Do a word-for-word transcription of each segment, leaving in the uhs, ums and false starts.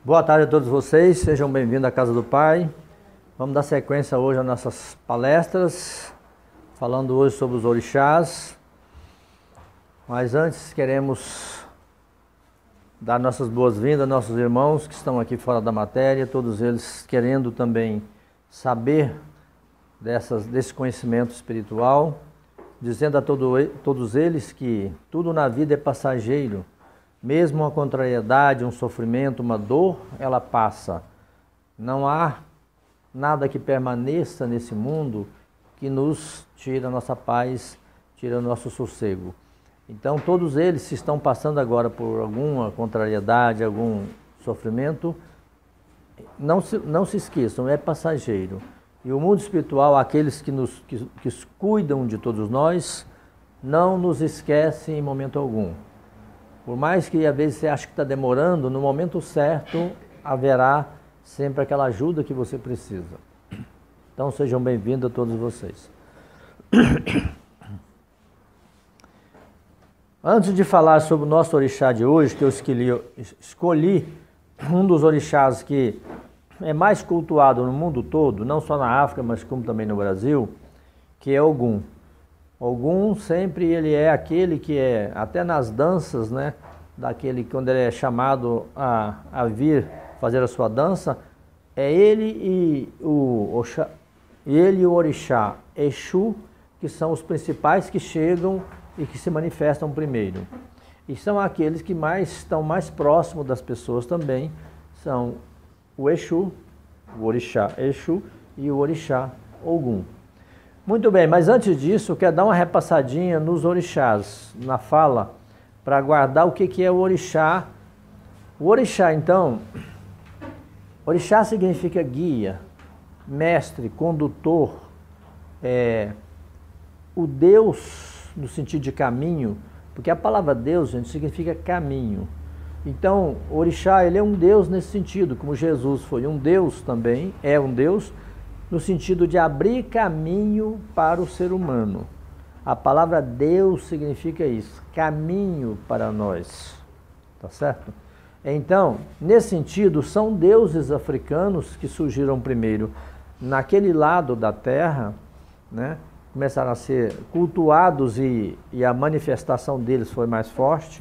Boa tarde a todos vocês, sejam bem-vindos à Casa do Pai. Vamos dar sequência hoje às nossas palestras, falando hoje sobre os orixás. Mas antes queremos dar nossas boas-vindas a nossos irmãos que estão aqui fora da matéria, todos eles querendo também saber dessas, desse conhecimento espiritual, dizendo a todo, todos eles que tudo na vida é passageiro. Mesmo uma contrariedade, um sofrimento, uma dor, ela passa. Não há nada que permaneça nesse mundo que nos tire a nossa paz, tire o nosso sossego. Então, todos eles, se estão passando agora por alguma contrariedade, algum sofrimento, não se, não se esqueçam, é passageiro. E o mundo espiritual, aqueles que, nos, que, que cuidam de todos nós, não nos esquecem em momento algum. Por mais que às vezes você ache que está demorando, no momento certo haverá sempre aquela ajuda que você precisa. Então sejam bem-vindos a todos vocês. Antes de falar sobre o nosso orixá de hoje, que eu escolhi, escolhi um dos orixás que é mais cultuado no mundo todo, não só na África, mas como também no Brasil, que é Ogum. Ogum sempre ele é aquele que é, até nas danças, né, daquele quando ele é chamado a, a vir fazer a sua dança, é ele e o, Oxa, ele e o orixá Exu, que são os principais que chegam e que se manifestam primeiro. E são aqueles que mais estão mais próximos das pessoas também, são o Exu, o orixá Exu e o orixá Ogum. Muito bem, mas antes disso, eu quero dar uma repassadinha nos orixás, na fala, para guardar o que, que é o orixá. O orixá, então, orixá significa guia, mestre, condutor, é, o Deus no sentido de caminho, porque a palavra Deus, gente, significa caminho. Então, o orixá, ele é um Deus nesse sentido, como Jesus foi um Deus também, é um Deus, no sentido de abrir caminho para o ser humano. A palavra Deus significa isso, caminho para nós, tá certo? Então, nesse sentido, são deuses africanos que surgiram primeiro naquele lado da terra, né? Começaram a ser cultuados e, e a manifestação deles foi mais forte.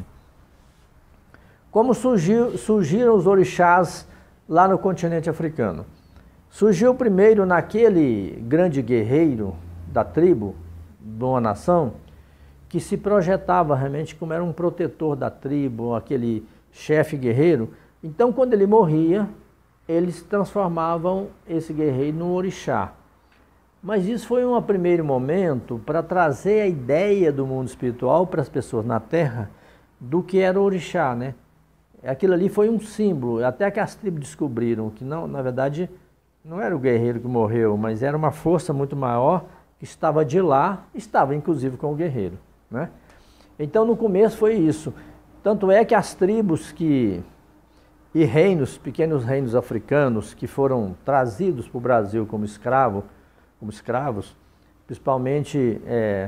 Como surgiu, surgiram os orixás lá no continente africano? Surgiu primeiro naquele grande guerreiro da tribo, de uma nação, que se projetava realmente como era um protetor da tribo, aquele chefe guerreiro. Então, quando ele morria, eles transformavam esse guerreiro num orixá. Mas isso foi um primeiro momento para trazer a ideia do mundo espiritual para as pessoas na Terra do que era o orixá, né? Aquilo ali foi um símbolo, até que as tribos descobriram que não, na verdade, não era o guerreiro que morreu, mas era uma força muito maior que estava de lá, estava inclusive com o guerreiro, né? Então no começo foi isso. Tanto é que as tribos que, e reinos, pequenos reinos africanos que foram trazidos para o Brasil como, escravo, como escravos, principalmente é,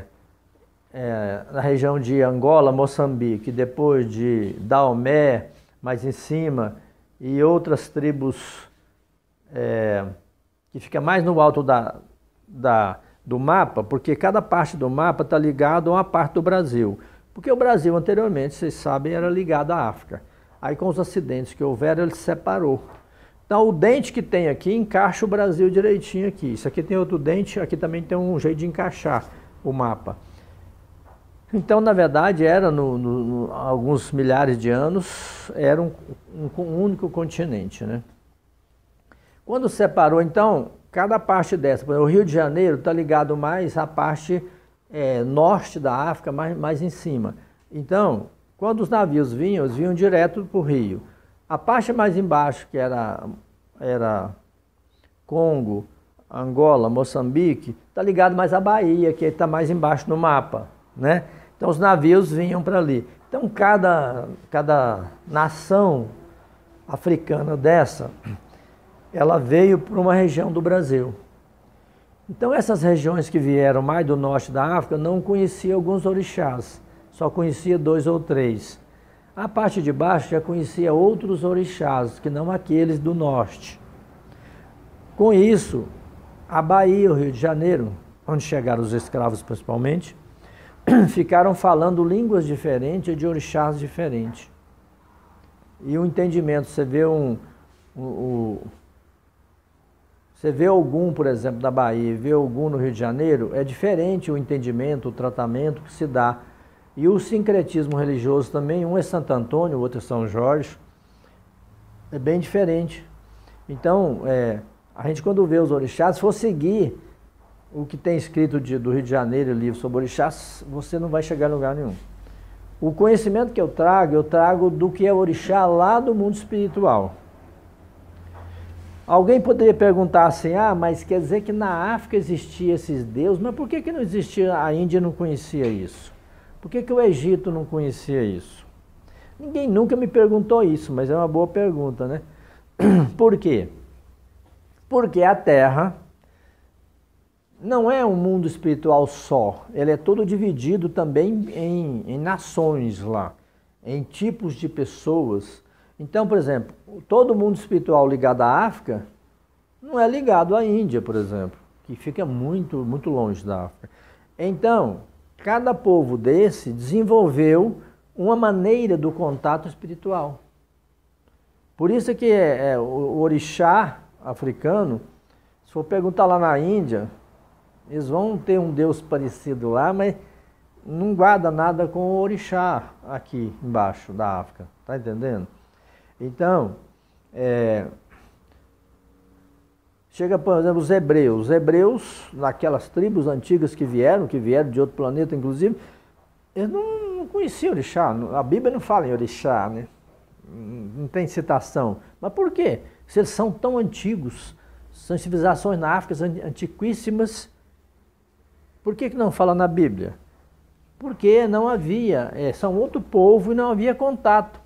é, na região de Angola, Moçambique, depois de Daomé, mais em cima, e outras tribos É, que fica mais no alto da, da, do mapa, porque cada parte do mapa está ligado a uma parte do Brasil. Porque o Brasil anteriormente, vocês sabem, era ligado à África. Aí com os acidentes que houveram, ele se separou. Então o dente que tem aqui encaixa o Brasil direitinho aqui. Isso aqui tem outro dente, aqui também tem um jeito de encaixar o mapa. Então, na verdade, era no, no, no, alguns milhares de anos, era um, um, um único continente, né? Quando separou, então, cada parte dessa, por exemplo, o Rio de Janeiro está ligado mais à parte é, norte da África, mais, mais em cima. Então, quando os navios vinham, eles vinham direto para o Rio. A parte mais embaixo, que era, era Congo, Angola, Moçambique, está ligado mais à Bahia, que está mais embaixo no mapa, né? Então, os navios vinham para ali. Então, cada, cada nação africana dessa, ela veio para uma região do Brasil. Então essas regiões que vieram mais do norte da África não conheciam alguns orixás, só conhecia dois ou três. A parte de baixo já conhecia outros orixás, que não aqueles do norte. Com isso, a Bahia, o Rio de Janeiro, onde chegaram os escravos principalmente, ficaram falando línguas diferentes de orixás diferentes. E o entendimento, você vê um, um, um você vê algum, por exemplo, da Bahia, e vê algum no Rio de Janeiro, é diferente o entendimento, o tratamento que se dá. E o sincretismo religioso também, um é Santo Antônio, o outro é São Jorge, é bem diferente. Então, é, a gente quando vê os orixás, se for seguir o que tem escrito de, do Rio de Janeiro, livro sobre orixás, você não vai chegar a lugar nenhum. O conhecimento que eu trago, eu trago do que é orixá lá do mundo espiritual. Alguém poderia perguntar assim, ah, mas quer dizer que na África existia esses deuses, mas por que, que não existia, a Índia não conhecia isso? Por que, que o Egito não conhecia isso? Ninguém nunca me perguntou isso, mas é uma boa pergunta, né? Por quê? Porque a Terra não é um mundo espiritual só, ele é todo dividido também em, em nações lá, em tipos de pessoas. Então, por exemplo, todo mundo espiritual ligado à África não é ligado à Índia, por exemplo, que fica muito, muito longe da África. Então, cada povo desse desenvolveu uma maneira do contato espiritual. Por isso que é, é, o orixá africano, se for perguntar lá na Índia, eles vão ter um deus parecido lá, mas não guarda nada com o orixá aqui embaixo da África, tá entendendo? Então, é, chega, por exemplo, os hebreus. Os hebreus, naquelas tribos antigas que vieram, que vieram de outro planeta, inclusive, eles não, não conheciam orixá. A Bíblia não fala em orixá, né? Não tem citação. Mas por quê? Se eles são tão antigos, são civilizações na África antiquíssimas, por que, que não fala na Bíblia? Porque não havia, é, são outro povo e não havia contato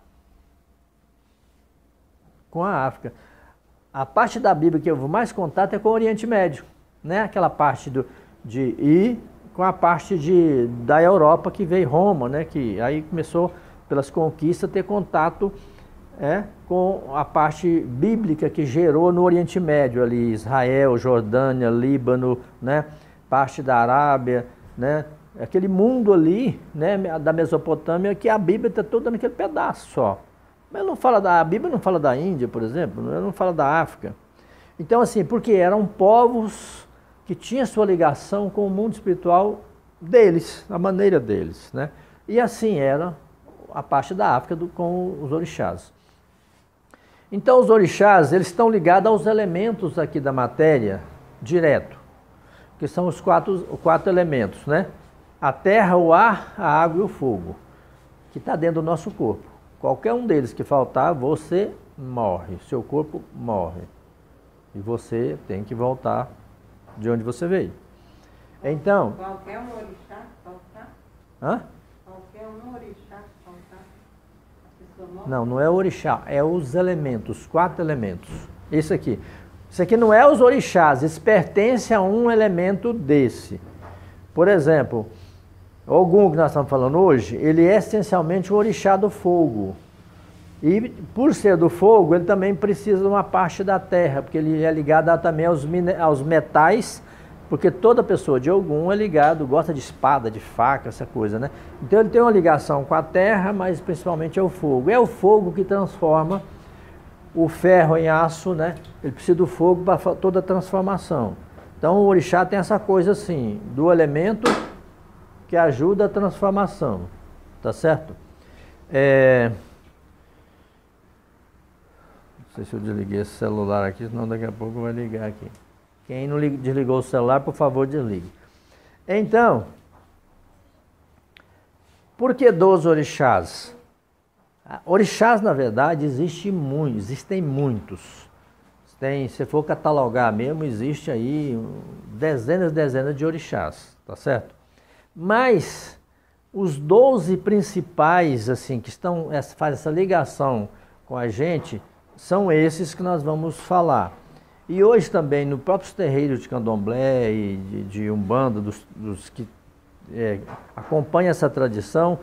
com a África. A parte da Bíblia que eu vou mais contato é com o Oriente Médio, né? Aquela parte do, de ir com a parte de, da Europa que veio Roma, né? Que aí começou pelas conquistas a ter contato é, com a parte bíblica que gerou no Oriente Médio ali, Israel, Jordânia, Líbano, né? Parte da Arábia, né? Aquele mundo ali, né? Da Mesopotâmia, que a Bíblia está toda naquele pedaço só. Mas não fala da, a Bíblia não fala da Índia, por exemplo, não fala da África. Então, assim, porque eram povos que tinham sua ligação com o mundo espiritual deles, a maneira deles, né? E assim era a parte da África do, com os orixás. Então, os orixás, eles estão ligados aos elementos aqui da matéria, direto, que são os quatro, os quatro elementos, né? A terra, o ar, a água e o fogo, que está dentro do nosso corpo. Qualquer um deles que faltar, você morre, seu corpo morre. E você tem que voltar de onde você veio. Então... Qualquer um orixá faltar? Hã? Qualquer um orixá faltar? A pessoa morre? Não, não é o orixá, é os elementos, quatro elementos. Isso aqui. Isso aqui não é os orixás, isso pertence a um elemento desse. Por exemplo... Ogum, que nós estamos falando hoje, ele é essencialmente o orixá do fogo. E por ser do fogo, ele também precisa de uma parte da terra, porque ele é ligado a, também aos, aos metais, porque toda pessoa de Ogum é ligado, gosta de espada, de faca, essa coisa, né? Então ele tem uma ligação com a terra, mas principalmente é o fogo. É o fogo que transforma o ferro em aço, né? Ele precisa do fogo para toda a transformação. Então o orixá tem essa coisa assim, do elemento que ajuda a transformação, tá certo? É... Não sei se eu desliguei esse celular aqui, senão daqui a pouco vai ligar aqui. Quem não desligou o celular, por favor, desligue. Então, por que doze orixás? Orixás, na verdade, existe muito, existem muitos. Tem, se for catalogar mesmo, existe aí dezenas e dezenas de orixás, tá certo? Mas os doze principais, assim, que estão, fazem essa ligação com a gente, são esses que nós vamos falar. E hoje também, no próprio terreiro de Candomblé e de, de Umbanda, dos, dos que é, acompanham essa tradição,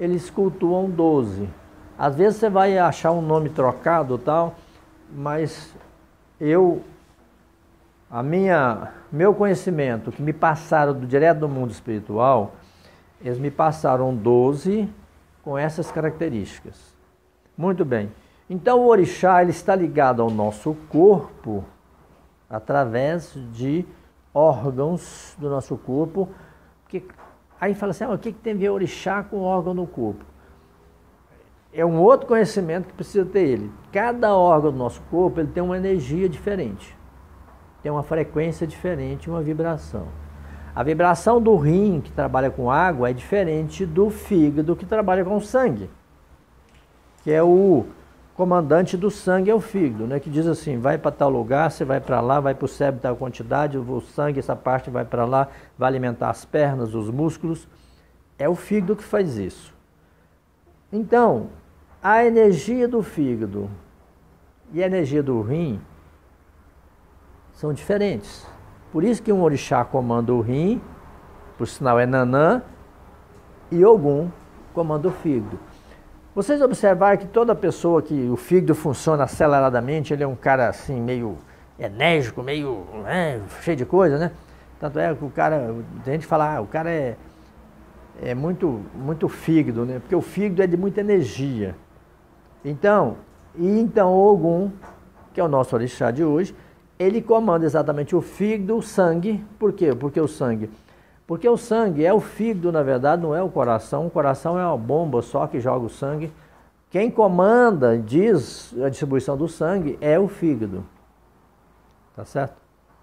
eles cultuam doze. Às vezes você vai achar um nome trocado tal, mas eu, a minha, meu conhecimento que me passaram do, direto do mundo espiritual, eles me passaram doze com essas características. Muito bem. Então o orixá ele está ligado ao nosso corpo através de órgãos do nosso corpo. Que, aí fala assim, ah, o que, que tem a ver orixá com órgão no corpo? É um outro conhecimento que precisa ter ele. Cada órgão do nosso corpo ele tem uma energia diferente, tem uma frequência diferente, uma vibração. A vibração do rim, que trabalha com água, é diferente do fígado, que trabalha com sangue, que é o comandante do sangue, é o fígado, né? Que diz assim, vai para tal lugar, você vai para lá, vai para o cérebro tal quantidade, o sangue, essa parte vai para lá, vai alimentar as pernas, os músculos. É o fígado que faz isso. Então, a energia do fígado e a energia do rim são diferentes. Por isso que um orixá comanda o rim, por sinal é Nanã, e Ogum comanda o fígado. Vocês observaram que toda pessoa que o fígado funciona aceleradamente, ele é um cara assim meio enérgico, meio né, cheio de coisa, né? Tanto é que o cara, tem gente que fala, ah, o cara é, é muito, muito fígado, né? Porque o fígado é de muita energia. Então, e então o Ogum, que é o nosso orixá de hoje, ele comanda exatamente o fígado, o sangue. Por quê? Porque o sangue? Porque o sangue é o fígado, na verdade, não é o coração. O coração é uma bomba só que joga o sangue. Quem comanda, diz a distribuição do sangue, é o fígado. Tá certo?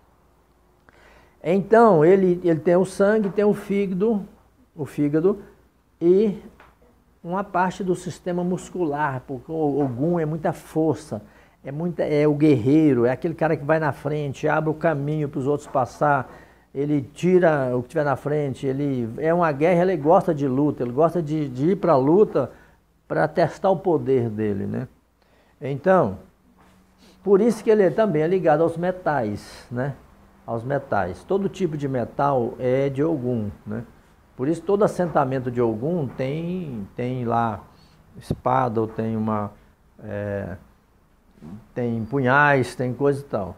Então, ele, ele tem o sangue, tem o fígado, o fígado e uma parte do sistema muscular, porque o Ogum é muita força. É, muita, é o guerreiro, é aquele cara que vai na frente, abre o caminho para os outros passar, ele tira o que tiver na frente, ele é uma guerra, ele gosta de luta, ele gosta de, de ir para a luta para testar o poder dele, né? Então, por isso que ele também é ligado aos metais, né? Aos metais. Todo tipo de metal é de Ogum, né? Por isso todo assentamento de Ogum tem, tem lá espada, ou tem uma... É, tem punhais, tem coisa e tal.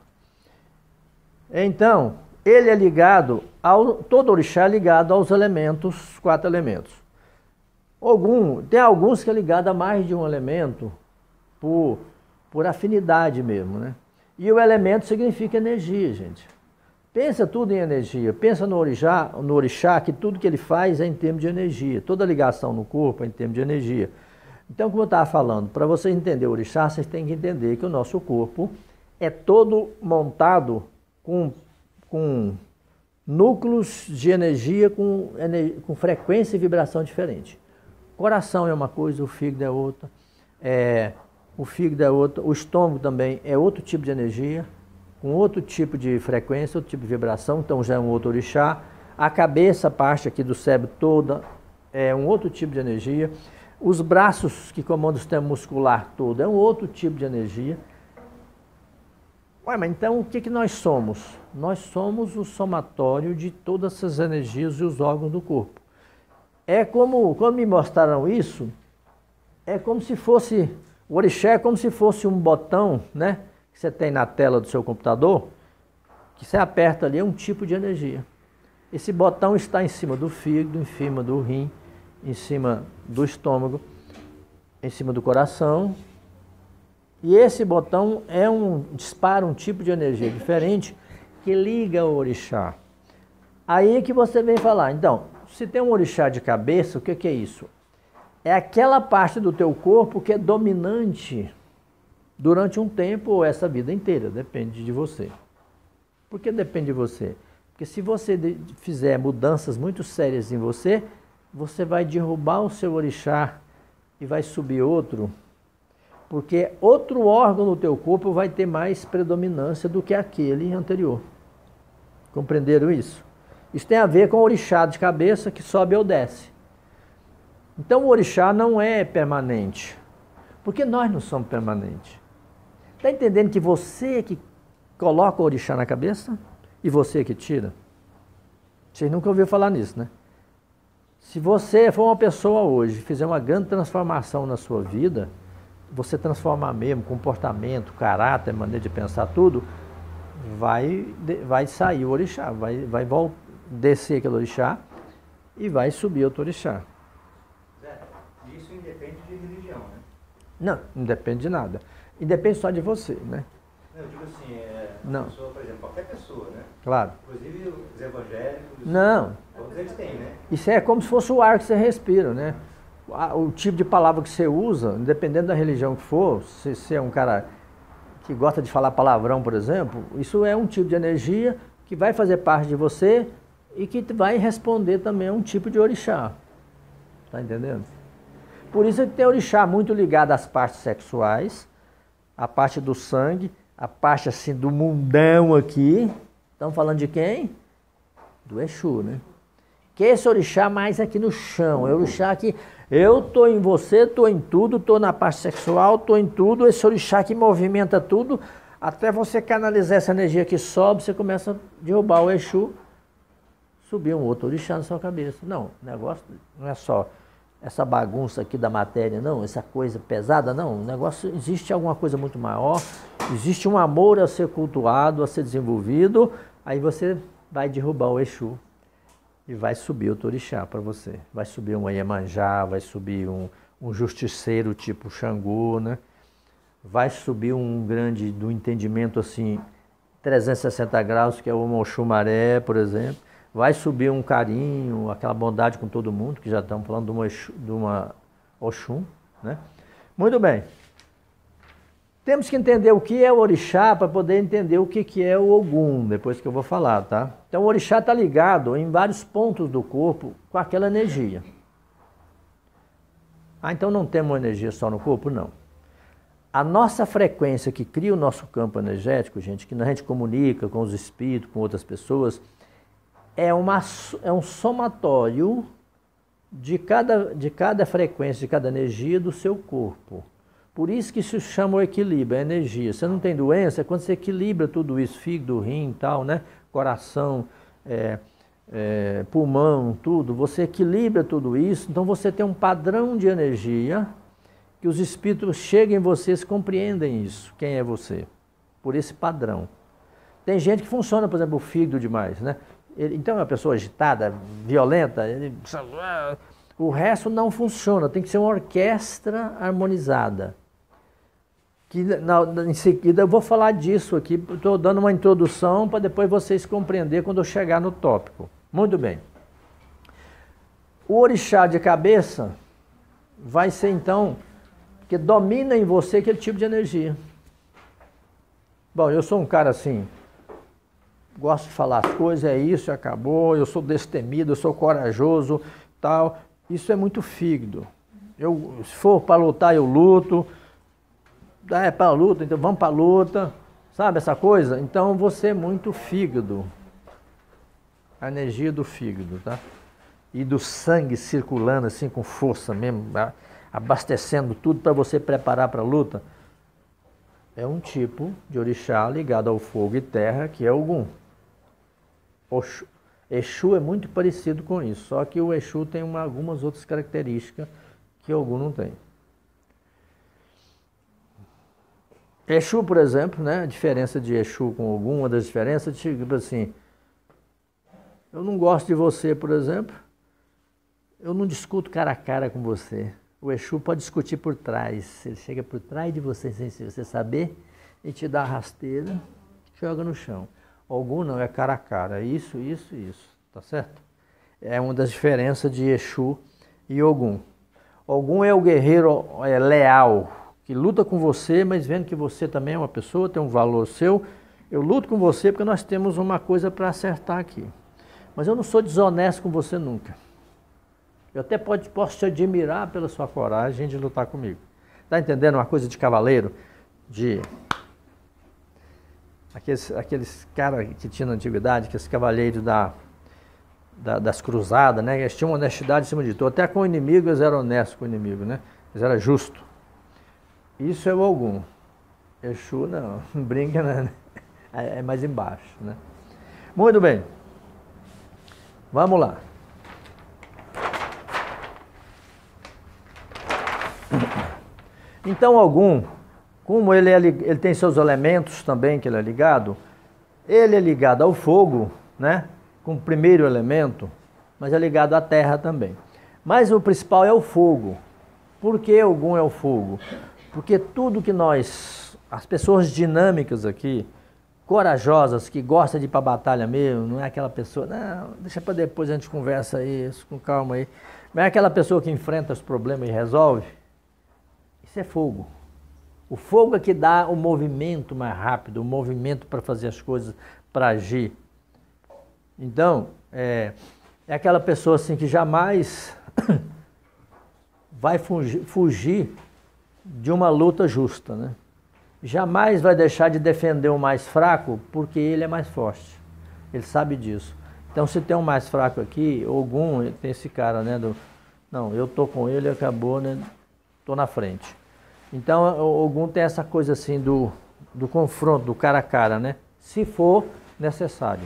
Então, ele é ligado, ao, todo orixá é ligado aos elementos, quatro elementos. Ogum, tem alguns que é ligado a mais de um elemento, por, por afinidade mesmo, né? E o elemento significa energia, gente. Pensa tudo em energia, pensa no orixá, no orixá que tudo que ele faz é em termos de energia, toda ligação no corpo é em termos de energia. Então, como eu estava falando, para você entender o orixá, vocês têm que entender que o nosso corpo é todo montado com, com núcleos de energia com, com frequência e vibração diferente. O coração é uma coisa, o fígado é outra, é, o fígado é outra, o estômago também é outro tipo de energia, com outro tipo de frequência, outro tipo de vibração, então já é um outro orixá. A cabeça, a parte aqui do cérebro toda, é um outro tipo de energia. Os braços que comandam o sistema muscular todo é um outro tipo de energia. Ué, mas então o que, que nós somos? Nós somos o somatório de todas essas energias e os órgãos do corpo. É como, quando me mostraram isso, é como se fosse, o orixá é como se fosse um botão, né? Que você tem na tela do seu computador, que você aperta ali, é um tipo de energia. Esse botão está em cima do fígado, em cima do rim, em cima do estômago, em cima do coração. E esse botão é um, dispara um tipo de energia diferente que liga o orixá. Aí é que você vem falar, então, se tem um orixá de cabeça, o que, que é isso? É aquela parte do teu corpo que é dominante durante um tempo ou essa vida inteira, depende de você. Por que depende de você? Porque se você fizer mudanças muito sérias em você, você vai derrubar o seu orixá e vai subir outro, porque outro órgão no teu corpo vai ter mais predominância do que aquele anterior. Compreenderam isso? Isso tem a ver com o orixá de cabeça que sobe ou desce. Então o orixá não é permanente, porque nós não somos permanentes. Está entendendo que você que coloca o orixá na cabeça e você que tira? Vocês nunca ouviram falar nisso, né? Se você for uma pessoa hoje, fizer uma grande transformação na sua vida, você transformar mesmo comportamento, caráter, maneira de pensar, tudo, vai, vai sair o orixá, vai, vai vol- descer aquele orixá e vai subir outro orixá. Zé, isso independe de religião, né? Não, não depende de nada. Independe só de você, né? Não, eu digo assim, é, Não. pessoa, por exemplo, qualquer pessoa, né? Claro. Inclusive os evangélicos, Não. todos eles têm, né? Isso é como se fosse o ar que você respira, né? O tipo de palavra que você usa, independente da religião que for, se você é um cara que gosta de falar palavrão, por exemplo, isso é um tipo de energia que vai fazer parte de você e que vai responder também a um tipo de orixá. Tá entendendo? Por isso que tem orixá muito ligado às partes sexuais, a parte do sangue, a parte assim do mundão aqui. Estamos falando de quem? Do Exu, né? Que esse orixá mais aqui no chão, é o orixá que eu tô em você, tô em tudo, tô na parte sexual, tô em tudo, esse orixá que movimenta tudo, até você canalizar essa energia que sobe, você começa a derrubar o Exu, subir um outro orixá na sua cabeça. Não, o negócio não é só essa bagunça aqui da matéria, não, essa coisa pesada, não, o negócio, existe alguma coisa muito maior, existe um amor a ser cultuado, a ser desenvolvido, aí você vai derrubar o Exu. E vai subir outro orixá para você. Vai subir um Iemanjá, vai subir um, um justiceiro tipo Xangô, né? Vai subir um grande do entendimento assim, trezentos e sessenta graus, que é o Oxumaré, por exemplo. Vai subir um carinho, aquela bondade com todo mundo, que já estamos falando de uma, de uma Oxum, né? Muito bem. Temos que entender o que é o orixá para poder entender o que, que é o Ogum, depois que eu vou falar, tá? Então o orixá está ligado em vários pontos do corpo com aquela energia. Ah, então não temos uma energia só no corpo? Não. A nossa frequência que cria o nosso campo energético, gente, que a gente comunica com os espíritos, com outras pessoas, é, uma, é um somatório de cada, de cada frequência, de cada energia do seu corpo. Por isso que se chama o equilíbrio, a energia. Você não tem doença, é quando você equilibra tudo isso, fígado, rim e tal, né? Coração, é, é, pulmão, tudo. Você equilibra tudo isso, então você tem um padrão de energia que os espíritos chegam em vocês, compreendem isso, quem é você, por esse padrão. Tem gente que funciona, por exemplo, o fígado demais, né? Ele, então é uma pessoa agitada, violenta, ele, o resto não funciona, tem que ser uma orquestra harmonizada. Que na, em seguida eu vou falar disso aqui, estou dando uma introdução para depois vocês compreenderem quando eu chegar no tópico. Muito bem. O orixá de cabeça vai ser então, que domina em você aquele tipo de energia. Bom, eu sou um cara assim, gosto de falar as coisas, é isso, acabou, eu sou destemido, eu sou corajoso, tal. Isso é muito fígado. Eu, se for para lutar, eu luto. Ah, é para a luta, então vamos para a luta. Sabe essa coisa? Então você é muito fígado. A energia do fígado, tá? E do sangue circulando assim com força mesmo, abastecendo tudo para você preparar para a luta. É um tipo de orixá ligado ao fogo e terra, que é Ogum. Oxu. Exu é muito parecido com isso, só que o Exu tem uma, algumas outras características que Ogum não tem. Exu, por exemplo, né, a diferença de Exu com Ogum, uma das diferenças, tipo assim, eu não gosto de você, por exemplo, eu não discuto cara a cara com você. O Exu pode discutir por trás, ele chega por trás de você sem você saber e te dá a rasteira, joga no chão. Ogum não, é cara a cara, isso, isso, isso, tá certo? É uma das diferenças de Exu e Ogum. Ogum é o guerreiro é, leal, que luta com você, mas vendo que você também é uma pessoa, tem um valor seu. Eu luto com você porque nós temos uma coisa para acertar aqui. Mas eu não sou desonesto com você nunca. Eu até pode, posso te admirar pela sua coragem de lutar comigo. Tá entendendo uma coisa de cavaleiro? De... Aqueles, aqueles caras que tinham na antiguidade, aqueles cavaleiros da, da, das cruzadas, né? Eles tinham honestidade em cima de tudo. Até com o inimigo eles eram honestos com o inimigo, né? Eles eram justos. Isso é o Ogum. Exu não, brinca, né? É mais embaixo, né? Muito bem. Vamos lá. Então, Ogum, como ele, é, ele tem seus elementos também que ele é ligado, ele é ligado ao fogo, né? Com o primeiro elemento, mas é ligado à terra também. Mas o principal é o fogo. Por que Ogum é o fogo? Porque tudo que nós, as pessoas dinâmicas aqui, corajosas, que gostam de ir para a batalha mesmo, não é aquela pessoa, não, deixa para depois a gente conversa isso, com calma aí. Não é aquela pessoa que enfrenta os problemas e resolve. Isso é fogo. O fogo é que dá o movimento mais rápido, o movimento para fazer as coisas, para agir. Então, é, é aquela pessoa assim que jamais vai fugir, fugir de uma luta justa, né? Jamais vai deixar de defender o mais fraco porque ele é mais forte. Ele sabe disso. Então, se tem um mais fraco aqui, Ogum, tem esse cara, né? Do, não, eu tô com ele, acabou, né? Tô na frente. Então, o Ogum tem essa coisa assim do, do confronto, do cara a cara, né? Se for necessário.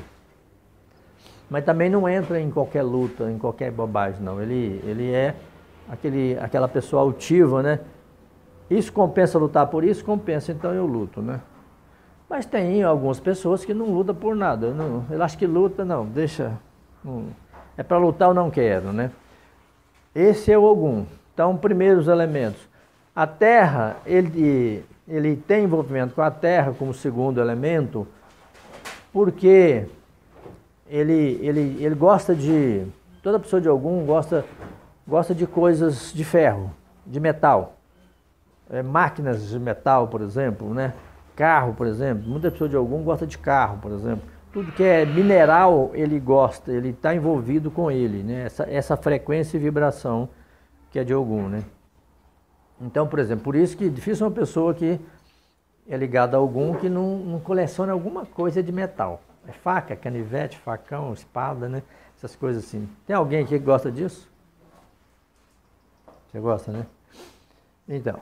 Mas também não entra em qualquer luta, em qualquer bobagem, não. Ele, ele é aquele, aquela pessoa altiva, né? Isso compensa lutar por isso? Compensa, então eu luto, né? Mas tem algumas pessoas que não lutam por nada. Não, eu acho que luta, não, deixa... Não, é para lutar eu não quero, né? Esse é o Ogum. Então, primeiros elementos. A terra, ele, ele tem envolvimento com a terra como segundo elemento, porque ele, ele, ele gosta de... Toda pessoa de Ogum gosta, gosta de coisas de ferro, de metal. É, máquinas de metal, por exemplo, né? Carro, por exemplo. Muita pessoa de Ogum gosta de carro, por exemplo. Tudo que é mineral, ele gosta, ele está envolvido com ele, né? Essa, essa frequência e vibração que é de Ogum, né? Então, por exemplo, por isso que é difícil uma pessoa que é ligada a Ogum que não, não coleciona alguma coisa de metal. É faca, canivete, facão, espada, né? Essas coisas assim. Tem alguém aqui que gosta disso? Você gosta, né? Então...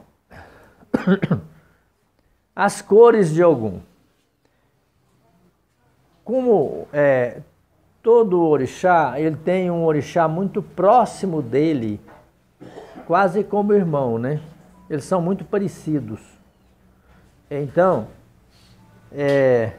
As cores de Ogum. Como é, todo orixá, ele tem um orixá muito próximo dele, quase como irmão, né? Eles são muito parecidos. Então, é,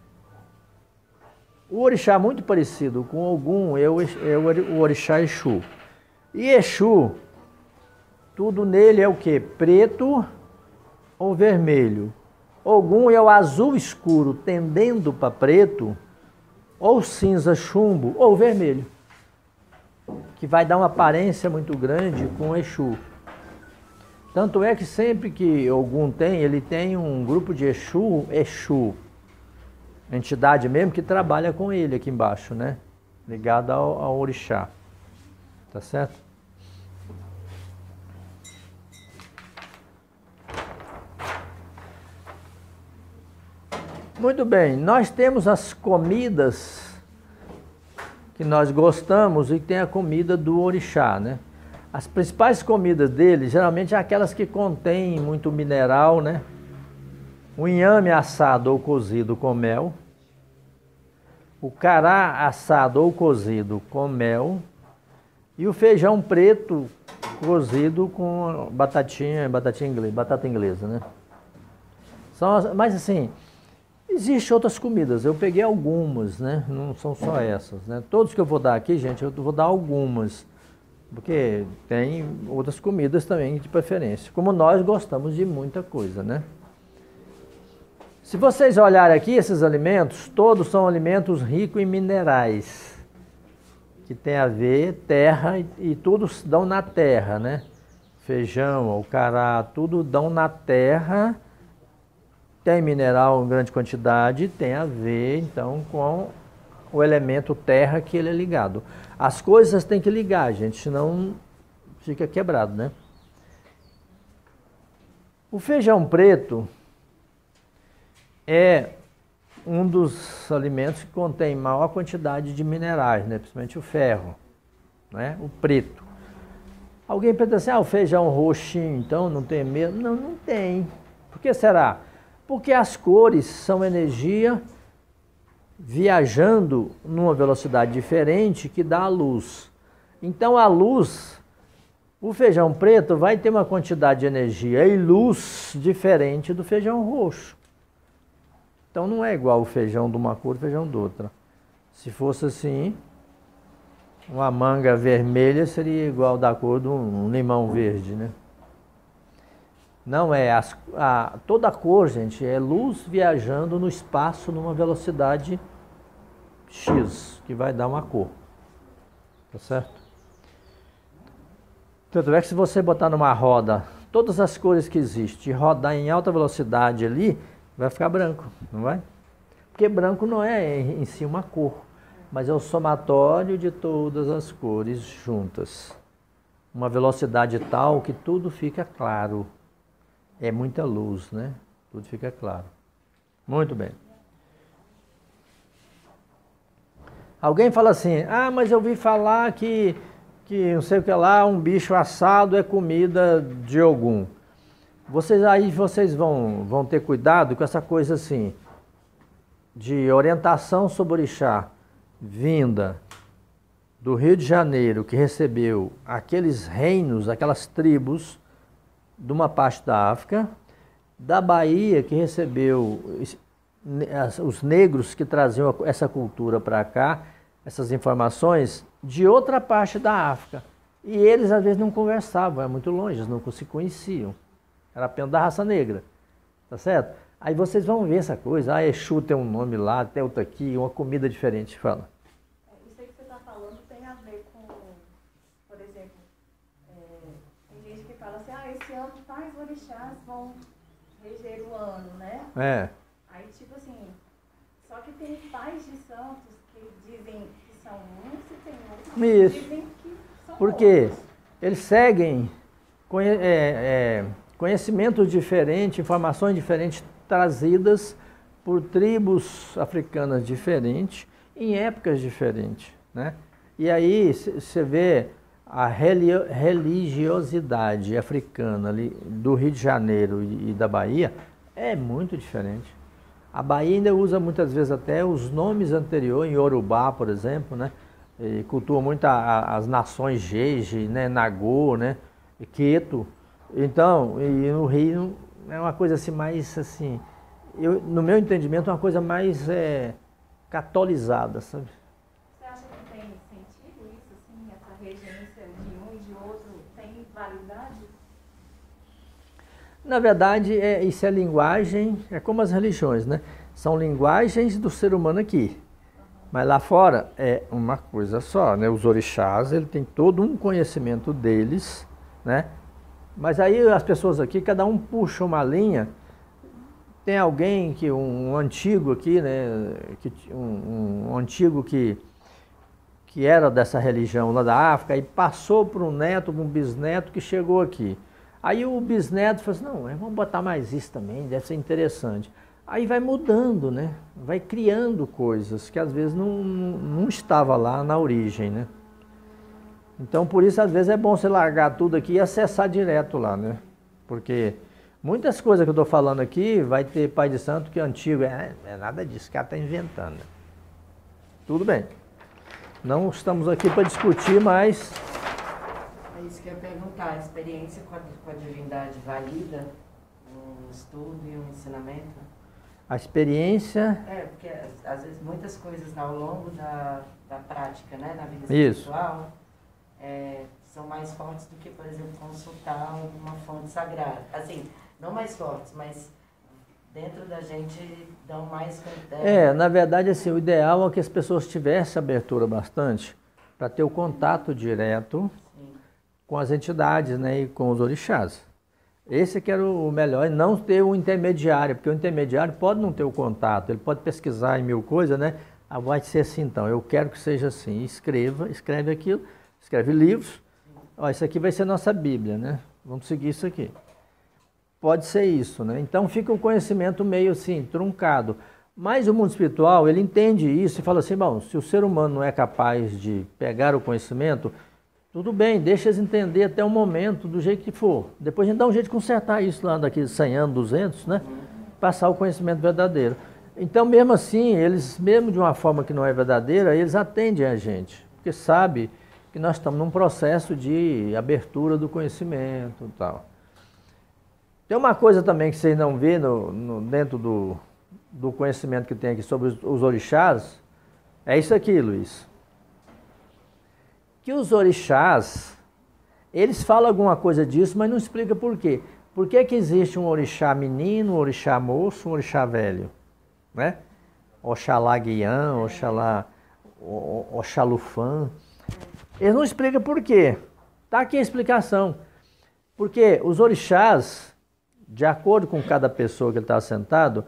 o orixá muito parecido com Ogum é o, é o orixá Exu. E Exu, tudo nele é o que? Preto ou vermelho. Ogum é o azul escuro tendendo para preto, ou cinza chumbo, ou vermelho, que vai dar uma aparência muito grande com o Exu. Tanto é que sempre que Ogum tem, ele tem um grupo de Exu, Exu, entidade mesmo que trabalha com ele aqui embaixo, né? Ligada ao, ao orixá. Tá certo? Muito bem, nós temos as comidas que nós gostamos e tem a comida do orixá, né? As principais comidas dele, geralmente, é aquelas que contêm muito mineral, né? O inhame assado ou cozido com mel, o cará assado ou cozido com mel e o feijão preto cozido com batatinha, batatinha inglesa, batata inglesa, né? São as, mas assim... Existem outras comidas, eu peguei algumas, né? Não são só essas, né? Todos que eu vou dar aqui, gente, eu vou dar algumas, porque tem outras comidas também de preferência. Como nós gostamos de muita coisa, né? Se vocês olharem aqui, esses alimentos, todos são alimentos ricos em minerais, que tem a ver terra e, e tudo dão na terra, né? Feijão, o cará, tudo dão na terra. Tem mineral em grande quantidade, tem a ver, então, com o elemento terra que ele é ligado. As coisas têm que ligar, gente, senão fica quebrado, né? O feijão preto é um dos alimentos que contém maior quantidade de minerais, né? Principalmente o ferro, né? O preto. Alguém pensa assim, ah, o feijão roxinho, então não tem mesmo? Não, não tem. Por que será? Porque as cores são energia viajando numa velocidade diferente que dá a luz. Então a luz, O feijão preto vai ter uma quantidade de energia e luz diferente do feijão roxo. Então não é igual o feijão de uma cor e o feijão de outra. Se fosse assim, uma manga vermelha seria igual da cor de um limão verde, né? Não é. As, a, toda a cor, gente, é luz viajando no espaço numa velocidade X, que vai dar uma cor. Tá certo? Tanto é que se você botar numa roda todas as cores que existem e rodar em alta velocidade ali, vai ficar branco, não vai? Porque branco não é em si uma cor, mas é o somatório de todas as cores juntas. Uma velocidade tal que tudo fica claro. É muita luz, né? Tudo fica claro. Muito bem. Alguém fala assim, ah, mas eu ouvi falar que, que não sei o que lá, um bicho assado é comida de Ogum. Vocês aí vocês vão, vão ter cuidado com essa coisa assim, de orientação sobre orixá, vinda do Rio de Janeiro, que recebeu aqueles reinos, aquelas tribos de uma parte da África, da Bahia, que recebeu os negros que traziam essa cultura para cá, essas informações, de outra parte da África. E eles às vezes não conversavam, era muito longe, eles não se conheciam. Era apenas da raça negra, tá certo? Aí vocês vão ver essa coisa, ah, Exu tem um nome lá, tem outro aqui, uma comida diferente, fala. Isso aí que você está falando tem a ver com, por exemplo, é, tem gente que fala assim, ah, esse ano tais orixás vão reger o ano, né? É. Aí tipo assim, só que tem pais de santos que dizem que são uns e tem outros que Isso. dizem que são Porque outros. eles seguem conhe é, é, conhecimentos diferentes, informações diferentes trazidas por tribos africanas diferentes, em épocas diferentes, né? E aí você vê a religiosidade africana ali do Rio de Janeiro e da Bahia é muito diferente. A Bahia ainda usa muitas vezes até os nomes anteriores, em Yorubá, por exemplo, né? E cultua muito a, a, as nações Jeje, né? Nagô, né? E Queto. Então, e no Rio é uma coisa assim mais assim, eu, no meu entendimento, é uma coisa mais é, catolizada, sabe? Você acha que tem sentido isso, assim, essa regência de um e de outro tem validade? Na verdade, é, isso é linguagem, é como as religiões, né? São linguagens do ser humano aqui. Mas lá fora é uma coisa só, né? Os orixás, ele tem todo um conhecimento deles, né? Mas aí as pessoas aqui, cada um puxa uma linha. Tem alguém que, um, um antigo aqui, né? Que, um, um antigo que, que era dessa religião lá da África e passou para um neto, para um bisneto que chegou aqui. Aí o bisneto falou assim, não, vamos botar mais isso também, deve ser interessante. Aí vai mudando, né? Vai criando coisas que às vezes não, não estava lá na origem, né? Então por isso às vezes é bom você largar tudo aqui e acessar direto lá, né? Porque muitas coisas que eu estou falando aqui vai ter pai de santo que é antigo, é, é nada disso, o cara está inventando. Tudo bem. Não estamos aqui para discutir, mas... É isso que eu ia perguntar, a experiência com a, com a divindade valida um estudo e um ensinamento? A experiência... É, porque às vezes muitas coisas ao longo da, da prática, né, na vida Isso. espiritual, é, são mais fortes do que, por exemplo, consultar uma fonte sagrada. Assim, não mais fortes, mas dentro da gente dão mais... É, na verdade, assim, o ideal é que as pessoas tivessem abertura bastante para ter o contato direto com as entidades, né, e com os orixás. Esse que era o melhor, e não ter o intermediário, porque o intermediário pode não ter o contato, ele pode pesquisar em mil coisas, né? Ah, vai ser assim então, eu quero que seja assim. Escreva, escreve aquilo, escreve livros. Ó, isso aqui vai ser nossa Bíblia, né? Vamos seguir isso aqui. Pode ser isso, né? Então fica o conhecimento meio assim, truncado. Mas o mundo espiritual, ele entende isso e fala assim, bom, se o ser humano não é capaz de pegar o conhecimento, tudo bem, deixa eles entender até o momento, do jeito que for. Depois a gente dá um jeito de consertar isso lá daqui cem anos, duzentos, né? Passar o conhecimento verdadeiro. Então, mesmo assim, eles, mesmo de uma forma que não é verdadeira, eles atendem a gente. Porque sabe que nós estamos num processo de abertura do conhecimento e tal. Tem uma coisa também que vocês não vê no, no, dentro do, do conhecimento que tem aqui sobre os, os orixás, é isso aqui, Luiz. Que os orixás, eles falam alguma coisa disso, mas não explica por quê. Por que que existe um orixá menino, um orixá moço, um orixá velho? Né? Oxalá Guiã, Oxalá, Oxalufã. Eles não explicam por quê. Está aqui a explicação. Porque os orixás, de acordo com cada pessoa que ele está sentado,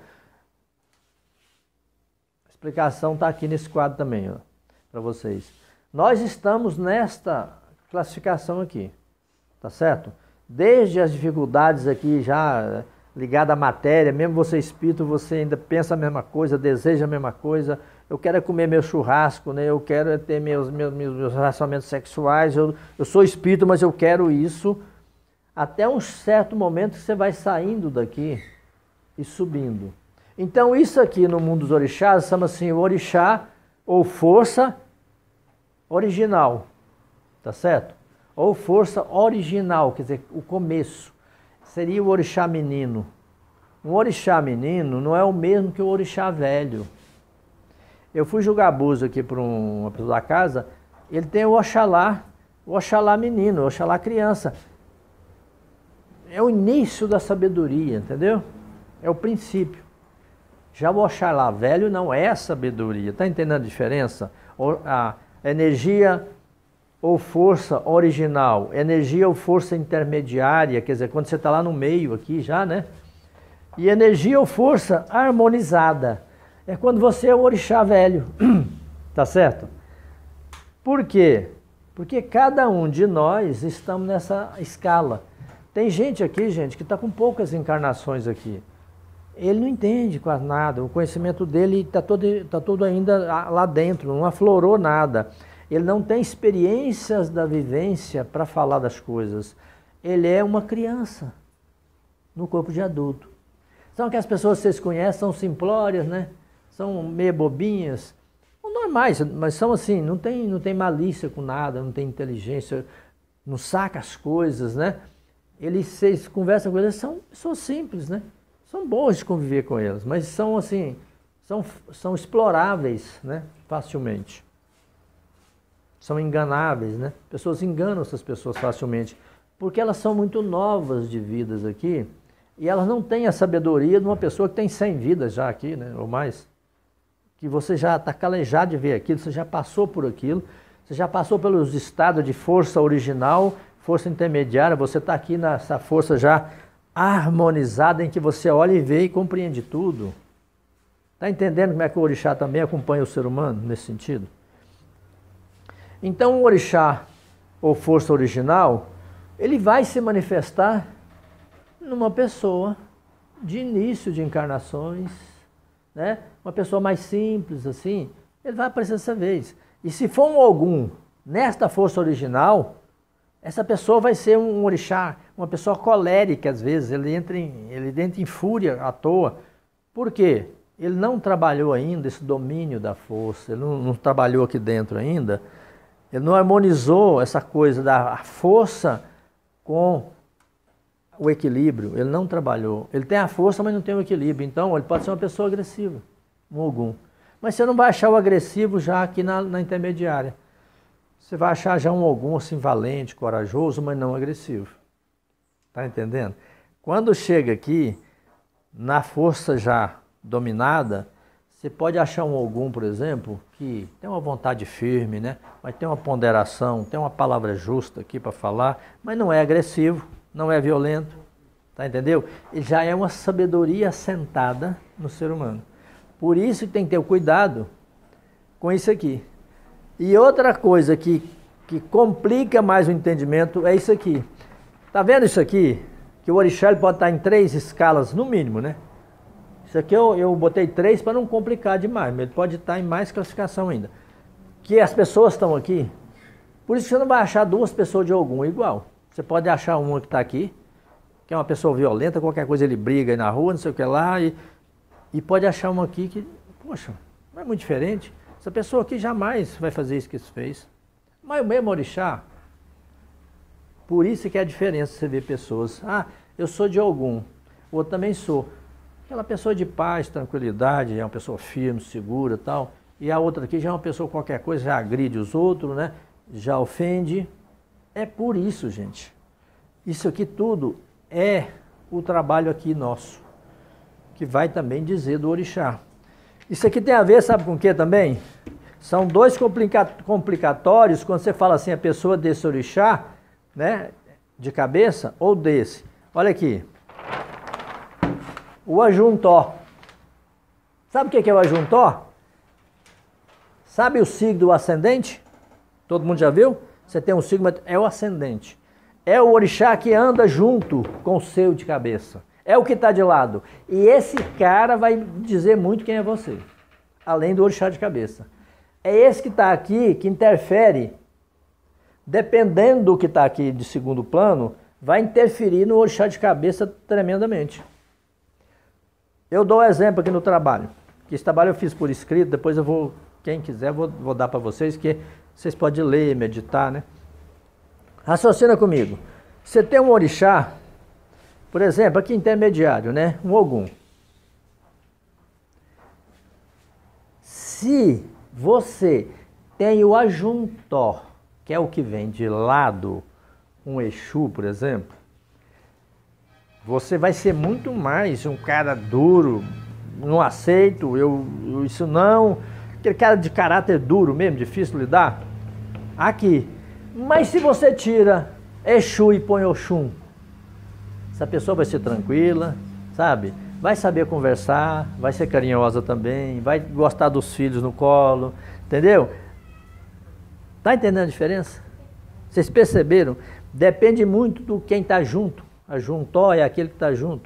a explicação está aqui nesse quadro também, para vocês. Nós estamos nesta classificação aqui, tá certo? Desde as dificuldades aqui já ligadas à matéria, mesmo você espírito, você ainda pensa a mesma coisa, deseja a mesma coisa. Eu quero é comer meu churrasco, né? Eu quero é ter meus, meus, meus relacionamentos sexuais, eu, eu sou espírito, mas eu quero isso. Até um certo momento que você vai saindo daqui e subindo. Então isso aqui no mundo dos orixás chama-se o orixá ou força original, tá certo? Ou força original, quer dizer, o começo. Seria o orixá menino. Um orixá menino não é o mesmo que o orixá velho. Eu fui jogar abuso aqui para uma pessoa da casa, ele tem o Oxalá, o Oxalá menino, o Oxalá criança. É o início da sabedoria, entendeu? É o princípio. Já o Oxalá velho não é a sabedoria. Está entendendo a diferença? A energia ou força original, energia ou força intermediária, quer dizer, quando você está lá no meio aqui já, né? E energia ou força harmonizada, é quando você é o orixá velho, tá certo? Por quê? Porque cada um de nós estamos nessa escala. Tem gente aqui, gente, que está com poucas encarnações aqui. Ele não entende quase nada, o conhecimento dele está todo, tá todo ainda lá dentro, não aflorou nada. Ele não tem experiências da vivência para falar das coisas. Ele é uma criança no corpo de adulto. São aquelas pessoas que vocês conhecem, são simplórias, né? São meio bobinhas, são normais, mas são assim, não tem, não tem malícia com nada, não tem inteligência, não saca as coisas, né? Eles, vocês conversam com eles, são pessoas simples, né? São boas de conviver com eles, mas são assim, são, são exploráveis, né? Facilmente. São enganáveis, né? Pessoas enganam essas pessoas facilmente, porque elas são muito novas de vidas aqui, e elas não têm a sabedoria de uma pessoa que tem cem vidas já aqui, né? Ou mais. Que você já está calejado de ver aquilo, você já passou por aquilo, você já passou pelos estados de força original, força intermediária, você está aqui nessa força já harmonizada em que você olha e vê e compreende tudo. Está entendendo como é que o orixá também acompanha o ser humano nesse sentido? Então o orixá, ou força original, ele vai se manifestar numa pessoa de início de encarnações, né? Uma pessoa mais simples, assim, ele vai aparecer dessa vez. E se for um Ogum nesta força original, essa pessoa vai ser um orixá, uma pessoa colérica às vezes, ele entra em, ele entra em fúria à toa. Por quê? Ele não trabalhou ainda esse domínio da força, ele não, não trabalhou aqui dentro ainda, ele não harmonizou essa coisa da força com o equilíbrio, ele não trabalhou. Ele tem a força, mas não tem o equilíbrio, então ele pode ser uma pessoa agressiva, um Ogum. Mas você não vai achar o agressivo já aqui na, na intermediária. Você vai achar já um Ogum assim valente, corajoso, mas não agressivo. Tá entendendo? Quando chega aqui, na força já dominada, você pode achar um Ogum, por exemplo, que tem uma vontade firme, né? Mas tem uma ponderação, tem uma palavra justa aqui para falar, mas não é agressivo, não é violento. Tá entendeu? Ele já é uma sabedoria assentada no ser humano. Por isso que tem que ter o cuidado com isso aqui. E outra coisa que, que complica mais o entendimento é isso aqui. Tá vendo isso aqui? Que o orixá ele pode estar em três escalas no mínimo, né? Isso aqui eu, eu botei três para não complicar demais, mas ele pode estar em mais classificação ainda. Que as pessoas estão aqui, por isso que você não vai achar duas pessoas de Ogum igual. Você pode achar uma que está aqui, que é uma pessoa violenta, qualquer coisa ele briga aí na rua, não sei o que lá, e, e pode achar uma aqui que, poxa, não é muito diferente. Essa pessoa aqui jamais vai fazer isso que isso fez. Mas o mesmo orixá, por isso que é a diferença, você vê pessoas, ah, eu sou de Ogum, o outro também sou. Aquela pessoa de paz, tranquilidade, é uma pessoa firme, segura e tal, e a outra aqui já é uma pessoa qualquer coisa, já agride os outros, né? Já ofende. É por isso, gente. Isso aqui tudo é o trabalho aqui nosso, que vai também dizer do orixá. Isso aqui tem a ver, sabe com o que também? São dois complica complicatórios, quando você fala assim, a pessoa desse orixá, né, de cabeça, ou desse. Olha aqui. O ajuntó. Sabe o que é o ajuntó? Sabe o signo do ascendente? Todo mundo já viu? Você tem um signo, é o ascendente. É o orixá que anda junto com o seu de cabeça. É o que está de lado. E esse cara vai dizer muito quem é você, além do orixá de cabeça. É esse que está aqui, que interfere, dependendo do que está aqui de segundo plano, vai interferir no orixá de cabeça tremendamente. Eu dou um exemplo aqui no trabalho, que esse trabalho eu fiz por escrito, depois eu vou, quem quiser, vou, vou dar para vocês, que vocês podem ler, meditar, né? Raciocina comigo. Você tem um orixá, por exemplo, aqui intermediário, né? Um Ogum. Se você tem o ajuntó, que é o que vem de lado, um Exu, por exemplo, você vai ser muito mais um cara duro, não aceito, eu, eu isso não, aquele cara de caráter duro mesmo, difícil de lidar, aqui. Mas se você tira Exu e põe Oxum, essa pessoa vai ser tranquila, sabe? Vai saber conversar, vai ser carinhosa também, vai gostar dos filhos no colo, entendeu? Tá entendendo a diferença? Vocês perceberam? Depende muito do quem está junto. A juntó é aquele que está junto.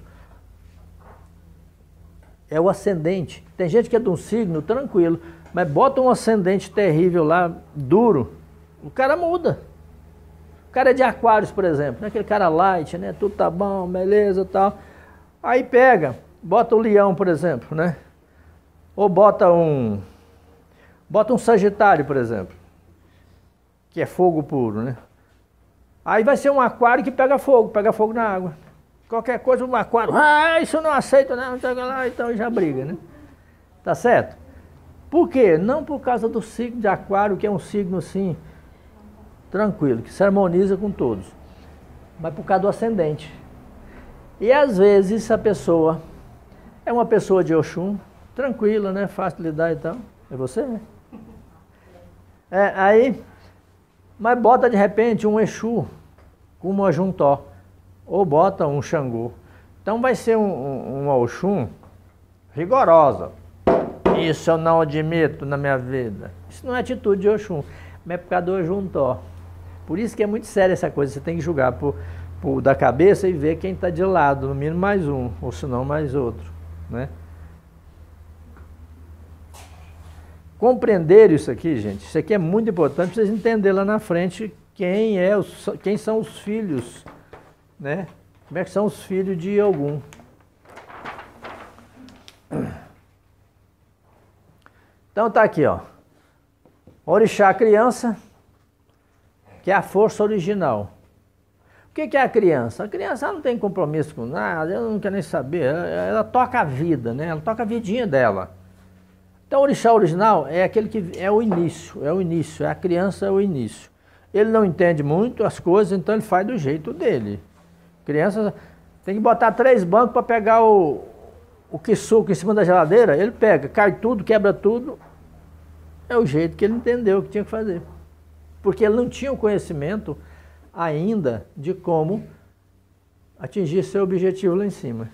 É o ascendente. Tem gente que é de um signo tranquilo, mas bota um ascendente terrível lá, duro, o cara muda. O cara é de Aquários, por exemplo, né? Aquele cara light, né? Tudo tá bom, beleza e tal. Aí pega, bota o leão, por exemplo, né? Ou bota um... Bota um Sagitário, por exemplo, que é fogo puro, né? Aí vai ser um aquário que pega fogo, pega fogo na água. Qualquer coisa, um aquário, ah, isso eu não aceito, não, não chega lá, então já briga, né? Tá certo? Por quê? Não por causa do signo de aquário, que é um signo assim, tranquilo, que se harmoniza com todos, mas por causa do ascendente. E às vezes a pessoa é uma pessoa de Oxum, tranquila, né? Fácil de lidar e tal. É você, né? É, aí, mas bota de repente um Exu com uma Ajuntó, ou bota um Xangô. Então vai ser um, um, uma Oxum rigorosa. Isso eu não admito na minha vida. Isso não é atitude de Oxum, mas é por causa do Ajuntó. Por isso que é muito séria essa coisa, você tem que julgar por, por da cabeça e ver quem está de lado, no mínimo mais um, ou se não mais outro, né? Compreender isso aqui, gente, isso aqui é muito importante para vocês entenderem lá na frente quem, é os, quem são os filhos, né? Como é que são os filhos de Ogum. Então tá aqui, ó. Orixá criança, que é a força original. O que, que é a criança? A criança não tem compromisso com nada, ela não quer nem saber, ela, ela toca a vida, né? Ela toca a vidinha dela. Então, o orixá original é aquele que é o início, é o início, é a criança, é o início. Ele não entende muito as coisas, então ele faz do jeito dele. Criança tem que botar três bancos para pegar o, o que suco em cima da geladeira, ele pega, cai tudo, quebra tudo. É o jeito que ele entendeu que tinha que fazer. Porque ele não tinha o conhecimento ainda de como atingir seu objetivo lá em cima.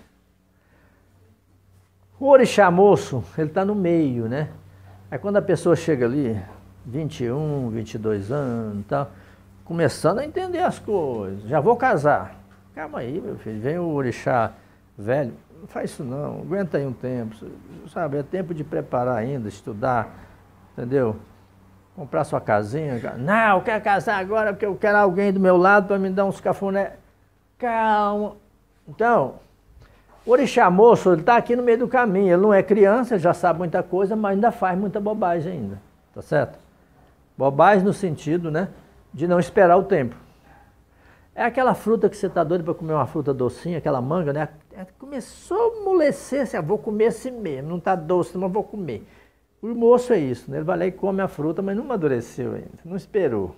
O orixá moço, ele está no meio, né? Aí quando a pessoa chega ali, vinte e um, vinte e dois anos, tá, começando a entender as coisas, já vou casar. Calma aí, meu filho, vem o orixá velho, não faz isso não, aguenta aí um tempo, sabe? É tempo de preparar ainda, estudar, entendeu? Comprar sua casinha. Não, eu quero casar agora porque eu quero alguém do meu lado para me dar uns cafuné. Calma. Então, o orixá moço, ele está aqui no meio do caminho, ele não é criança, já sabe muita coisa, mas ainda faz muita bobagem ainda, tá certo? Bobagem no sentido, né, de não esperar o tempo. É aquela fruta que você está doido para comer uma fruta docinha, aquela manga, né? Começou a amolecer, assim, ah, vou comer assim mesmo, não está doce, mas vou comer. O moço é isso, né? Ele vai lá e come a fruta, mas não amadureceu ainda, não esperou.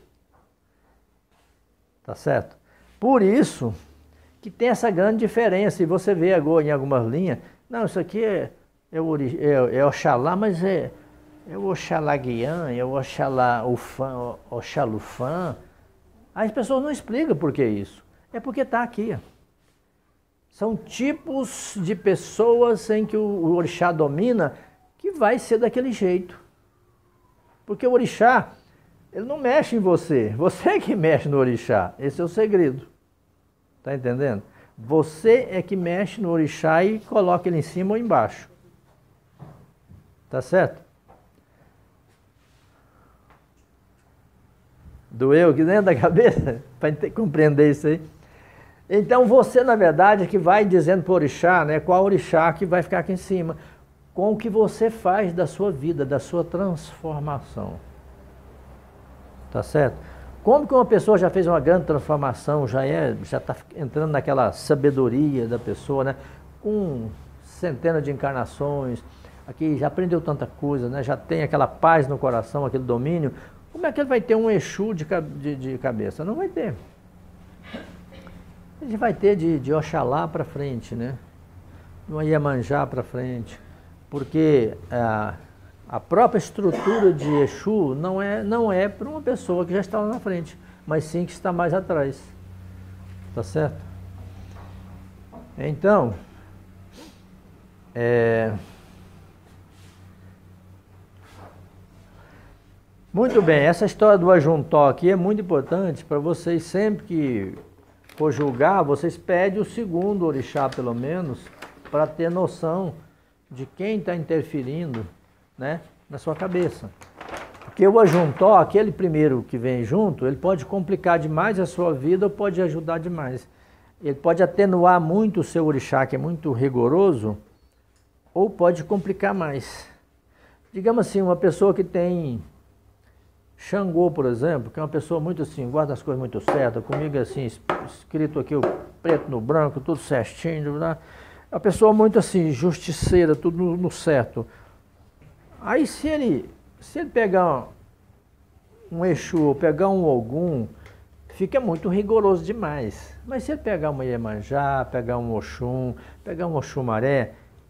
Tá certo? Por isso que tem essa grande diferença, e você vê agora em algumas linhas, não, isso aqui é, é, o, é, é Oxalá, mas é, é o Oxalá Guiã, é o Oxalá Ufã, Oxalufã. As pessoas não explicam por que isso. É porque está aqui. São tipos de pessoas em que o, o orixá domina que vai ser daquele jeito. Porque o orixá, ele não mexe em você. Você é que mexe no orixá. Esse é o segredo. Está entendendo? Você é que mexe no orixá e coloca ele em cima ou embaixo. Tá certo? Doeu aqui dentro da cabeça? Para compreender isso aí. Então você, na verdade, é que vai dizendo para o orixá, né, qual orixá que vai ficar aqui em cima, com o que você faz da sua vida, da sua transformação. Tá certo? Como que uma pessoa já fez uma grande transformação, já é, já está entrando naquela sabedoria da pessoa, né, com centenas de encarnações, aqui já aprendeu tanta coisa, né, já tem aquela paz no coração, aquele domínio. Como é que ele vai ter um Exu de, de, de cabeça? Não vai ter. Ele vai ter de, de Oxalá para frente, né? De Iemanjá para frente. Porque a, a própria estrutura de Exu não é, não é para uma pessoa que já está lá na frente, mas sim que está mais atrás. Tá certo? Então, é... Muito bem, essa história do ajuntó aqui é muito importante para vocês, sempre que for julgar, vocês pedem o segundo orixá, pelo menos, para ter noção de quem está interferindo, né, na sua cabeça. Porque o ajuntó, aquele primeiro que vem junto, ele pode complicar demais a sua vida ou pode ajudar demais. Ele pode atenuar muito o seu orixá, que é muito rigoroso, ou pode complicar mais. Digamos assim, uma pessoa que tem Xangô, por exemplo, que é uma pessoa muito assim, guarda as coisas muito certas, comigo assim, escrito aqui o preto no branco, tudo certinho, né? É uma pessoa muito assim, justiceira, tudo no, no certo. Aí se ele, se ele pegar um Exu, pegar um Ogum, fica muito rigoroso demais. Mas se ele pegar uma Iemanjá, pegar um Oxum, pegar um Oxumaré,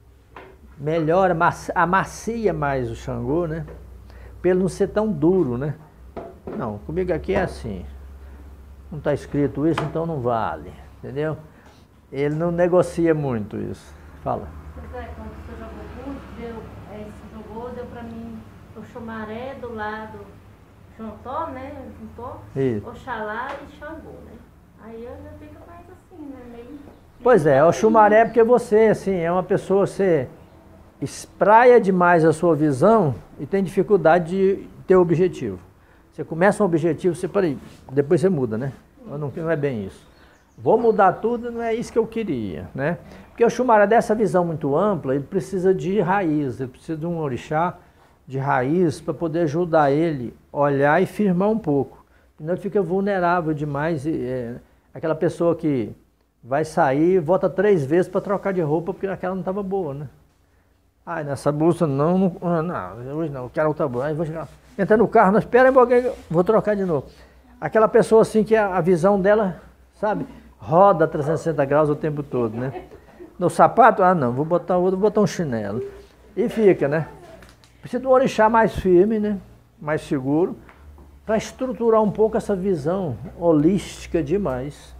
melhora, amacia mais o Xangô, né? Para ele não ser tão duro, né? Não, comigo aqui é assim. Não está escrito isso, então não vale, entendeu? Ele não negocia muito isso. Fala. José, quando você jogou muito, deu, é, você jogou, deu para mim o Xumaré do lado Juntó, né? Juntou, Oxalá e Xangô, né? Aí eu já fico mais assim, né? Meio... Pois é, o Xumaré é porque você, assim, é uma pessoa, você espraia demais a sua visão e tem dificuldade de ter objetivo. Você começa um objetivo, você peraí, depois você muda, né? Não, não é bem isso. Vou mudar tudo, não é isso que eu queria, né? Porque o Xumaré, dessa visão muito ampla, ele precisa de raiz, ele precisa de um orixá de raiz para poder ajudar ele a olhar e firmar um pouco. Senão ele fica vulnerável demais. E, é, aquela pessoa que vai sair e volta três vezes para trocar de roupa porque aquela não estava boa, né? Ah, nessa bolsa não, não, não, hoje não, eu quero outra bolsa. Aí vou chegar, entra no carro, não espera, vou trocar de novo. Aquela pessoa assim que a, a visão dela, sabe, roda trezentos e sessenta graus o tempo todo, né? No sapato, ah não, vou botar outro, vou botar um chinelo. E fica, né? Precisa de um orixá mais firme, né? Mais seguro, para estruturar um pouco essa visão holística demais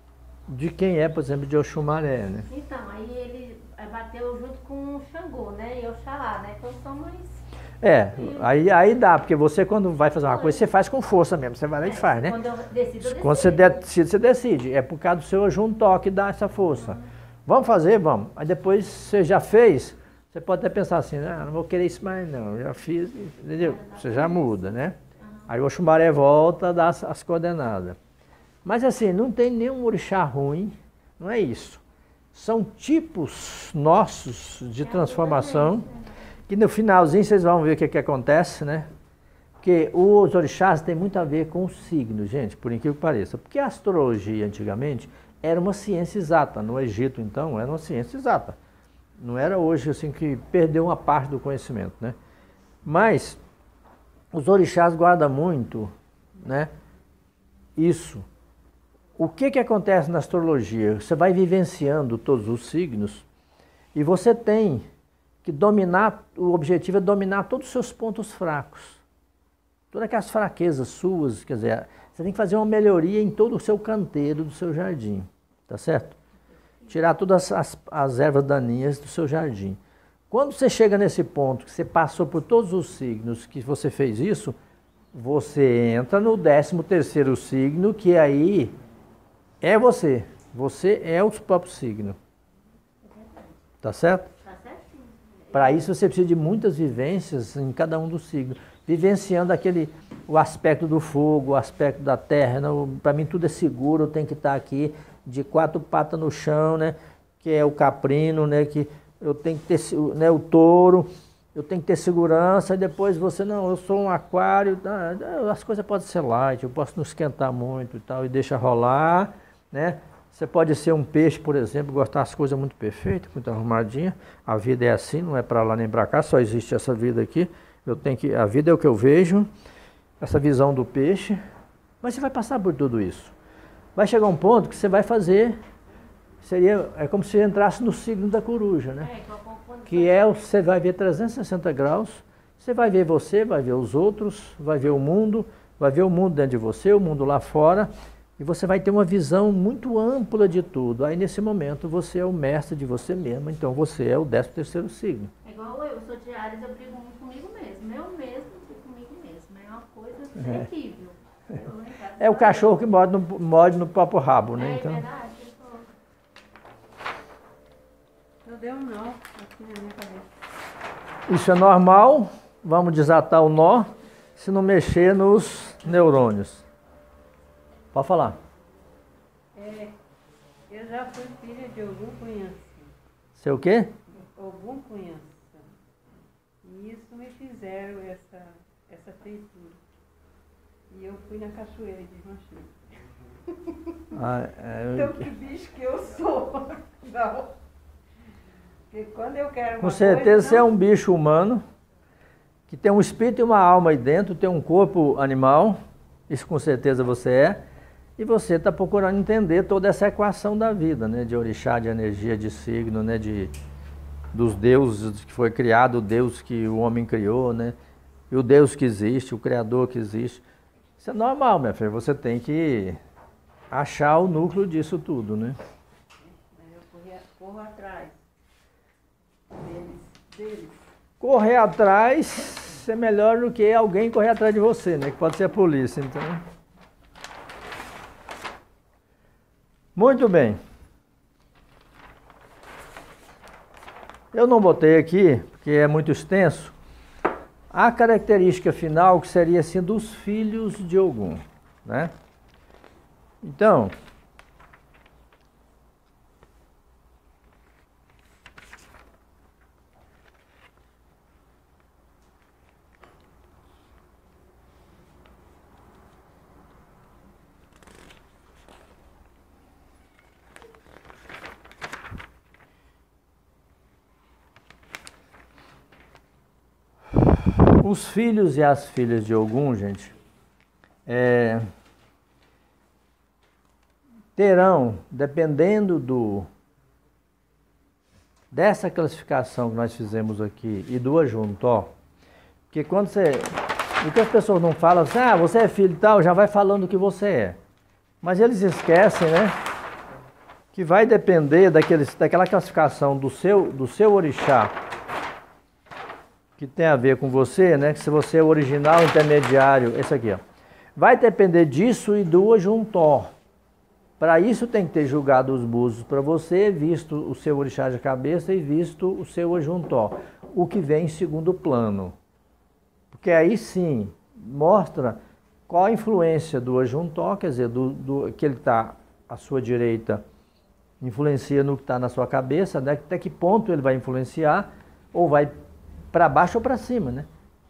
de quem é, por exemplo, de Oxumaré, né? Então, aí ele bateu junto com o Xangô, né? E Oxalá, né? Então são mais... É, aí, aí dá, porque você quando vai fazer uma coisa, você faz com força mesmo, você vai lá e faz, né? Quando eu decido, eu Quando você decide, você decide. É por causa do seu ajuntó que dá essa força. Uhum. Vamos fazer? Vamos. Aí depois você já fez, você pode até pensar assim, ah, não vou querer isso mais não, eu já fiz, entendeu? Você já muda, né? Uhum. Aí o Oxumaré volta, dá as, as coordenadas. Mas assim, não tem nenhum orixá ruim, não é isso. São tipos nossos de transformação, que no finalzinho vocês vão ver o que, que acontece, né? Porque os orixás têm muito a ver com os signos, gente, por incrível que pareça. Porque a astrologia, antigamente, era uma ciência exata. No Egito, então, era uma ciência exata. Não era hoje, assim, que perdeu uma parte do conhecimento, né? Mas os orixás guardam muito, né, isso. O que que acontece na astrologia? Você vai vivenciando todos os signos e você tem que dominar, o objetivo é dominar todos os seus pontos fracos. Todas aquelas fraquezas suas, quer dizer, você tem que fazer uma melhoria em todo o seu canteiro do seu jardim, tá certo? Tirar todas as, as ervas daninhas do seu jardim. Quando você chega nesse ponto, que você passou por todos os signos, que você fez isso, você entra no décimo terceiro signo, que aí é você. Você é o próprio signo. Tá certo? Tá certinho. Para isso você precisa de muitas vivências em cada um dos signos. Vivenciando aquele, o aspecto do fogo, o aspecto da terra. Para mim tudo é seguro, eu tenho que estar aqui de quatro patas no chão, né? Que é o caprino, né? Que eu tenho que ter, né, o touro, eu tenho que ter segurança, e depois você, não, eu sou um aquário, as coisas podem ser light, eu posso não esquentar muito e tal, e deixa rolar, né? Você pode ser um peixe, por exemplo, gostar das coisas muito perfeitas, muito arrumadinhas, a vida é assim, não é para lá nem para cá, só existe essa vida aqui, eu tenho que, a vida é o que eu vejo, essa visão do peixe, mas você vai passar por tudo isso. Vai chegar um ponto que você vai fazer... Seria, é como se entrasse no signo da coruja, né? É, que é, você vai ver trezentos e sessenta graus, você vai ver você, vai ver os outros, vai ver o mundo, vai ver o mundo dentro de você, o mundo lá fora, e você vai ter uma visão muito ampla de tudo. Aí nesse momento você é o mestre de você mesmo, então você é o décimo terceiro signo. É igual eu, eu sou de Áries, eu brigo muito comigo mesmo, eu mesmo brigo comigo mesmo, é uma coisa terrível. É, é o cachorro que morde no, morde no próprio rabo, né? É, então... verdade. Não deu um nó aqui na minha cabeça. Isso é normal, vamos desatar o nó, se não mexer nos neurônios. Pode falar. É, eu já fui filha de algum cunhado. Seu o quê? Algum cunhado. E isso me fizeram essa, essa feitura. E eu fui na cachoeira de Ranchido. Ah, é, eu... Então que bicho que eu sou. Não. Porque quando eu quero uma Com certeza coisa, você é um bicho humano, que tem um espírito e uma alma aí dentro, tem um corpo animal, isso com certeza você é, e você está procurando entender toda essa equação da vida, né? De orixá, de energia, de signo, né? De, dos deuses que foi criado, o Deus que o homem criou, né? E o Deus que existe, o Criador que existe. Isso é normal, minha filha, você tem que achar o núcleo disso tudo, né? eu corri, corro atrás. Deles, deles. Correr atrás é melhor do que alguém correr atrás de você, né? Que pode ser a polícia, então. Muito bem. Eu não botei aqui, porque é muito extenso, a característica final que seria assim dos filhos de Ogum, né? Então, os filhos e as filhas de Ogum, gente, é, terão, dependendo do dessa classificação que nós fizemos aqui e do ajuntó, porque quando você, o que as pessoas não falam assim, ah, você é filho e tal, já vai falando o que você é. Mas eles esquecem, né, que vai depender daqueles, daquela classificação do seu, do seu orixá, que tem a ver com você, né? Que se você é o original, intermediário, esse aqui, ó. Vai depender disso e do ajuntó. Para isso tem que ter julgado os búzios para você, visto o seu orixá de cabeça e visto o seu ajuntó. O que vem em segundo plano. Porque aí sim mostra qual a influência do ajuntó, quer dizer, do, do, que ele está à sua direita, influencia no que está na sua cabeça, né? Até que ponto ele vai influenciar, ou vai para baixo ou para cima, né?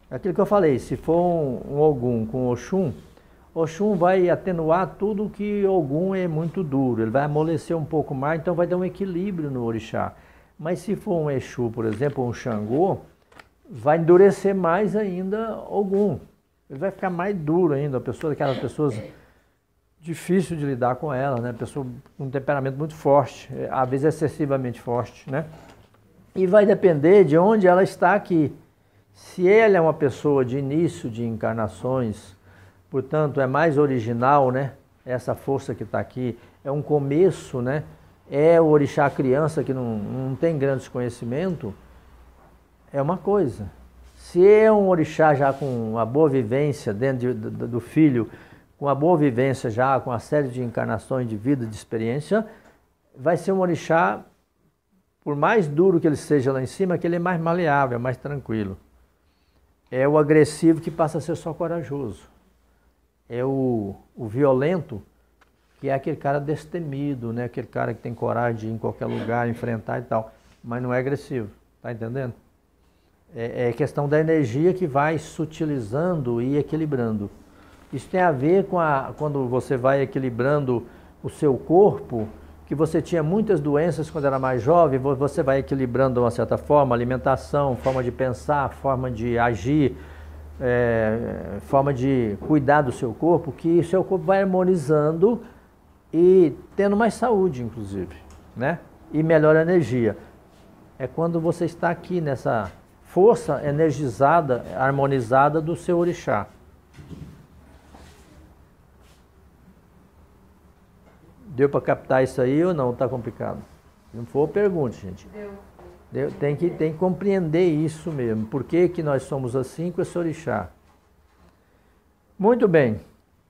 É aquilo que eu falei, se for um, um Ogum com Oxum, Oxum vai atenuar tudo que Ogum é muito duro, ele vai amolecer um pouco mais, então vai dar um equilíbrio no orixá. Mas se for um Exu, por exemplo, um Xangô, vai endurecer mais ainda Ogum. Ele vai ficar mais duro ainda, a pessoa, aquelas pessoas difícil de lidar com ela, né? Pessoa com um temperamento muito forte, às vezes excessivamente forte, né? E vai depender de onde ela está aqui. Se ele é uma pessoa de início de encarnações, portanto é mais original, né? Essa força que está aqui é um começo, né? É o orixá criança que não, não tem grandes conhecimento, é uma coisa. Se é um orixá já com uma boa vivência dentro de, do, do filho, com uma boa vivência já, com uma série de encarnações de vida, de experiência, vai ser um orixá, por mais duro que ele seja lá em cima, que ele é mais maleável, mais tranquilo. É o agressivo que passa a ser só corajoso. É o, o violento, que é aquele cara destemido, né? Aquele cara que tem coragem de ir em qualquer lugar, enfrentar e tal, mas não é agressivo, tá entendendo? É, é questão da energia que vai sutilizando e equilibrando. Isso tem a ver com a, quando você vai equilibrando o seu corpo, que você tinha muitas doenças quando era mais jovem, você vai equilibrando de uma certa forma, alimentação, forma de pensar, forma de agir, é, forma de cuidar do seu corpo, que o seu corpo vai harmonizando e tendo mais saúde, inclusive, né? E melhor energia. É quando você está aqui nessa força energizada, harmonizada do seu orixá. Deu para captar isso aí ou não? Está complicado? Se não for, pergunte, gente. Deu. Deu. Tem que, tem que compreender isso mesmo. Por que que nós somos assim com esse orixá? Muito bem.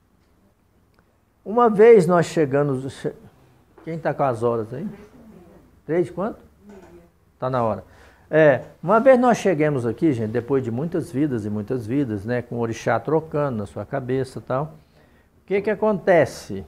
Uma vez nós chegamos... Quem está com as horas aí? Três quanto? Está na hora. É, uma vez nós chegamos aqui, gente, depois de muitas vidas e muitas vidas, né, com o orixá trocando na sua cabeça e tal, o que que acontece?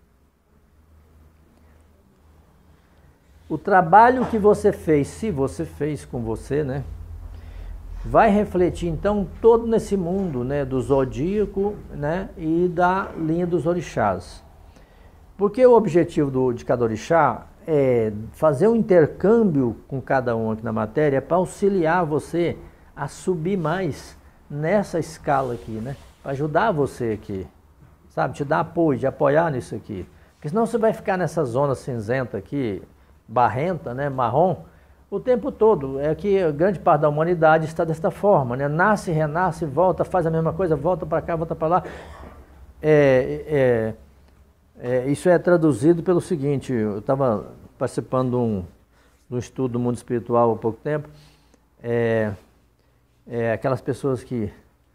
O trabalho que você fez, se você fez com você, né, vai refletir então todo nesse mundo, né, do zodíaco, né, e da linha dos orixás. Porque o objetivo do, de cada orixá é fazer um intercâmbio com cada um aqui na matéria para auxiliar você a subir mais nessa escala aqui, né? Para ajudar você aqui, sabe? Te dar apoio, de apoiar nisso aqui. Porque senão você vai ficar nessa zona cinzenta aqui, barrenta, né? Marrom, o tempo todo. É que grande parte da humanidade está desta forma, né? Nasce, renasce, volta, faz a mesma coisa, volta para cá, volta para lá. É... é É, isso é traduzido pelo seguinte, eu estava participando de um, de um estudo do mundo espiritual há pouco tempo, é, é aquelas pessoas que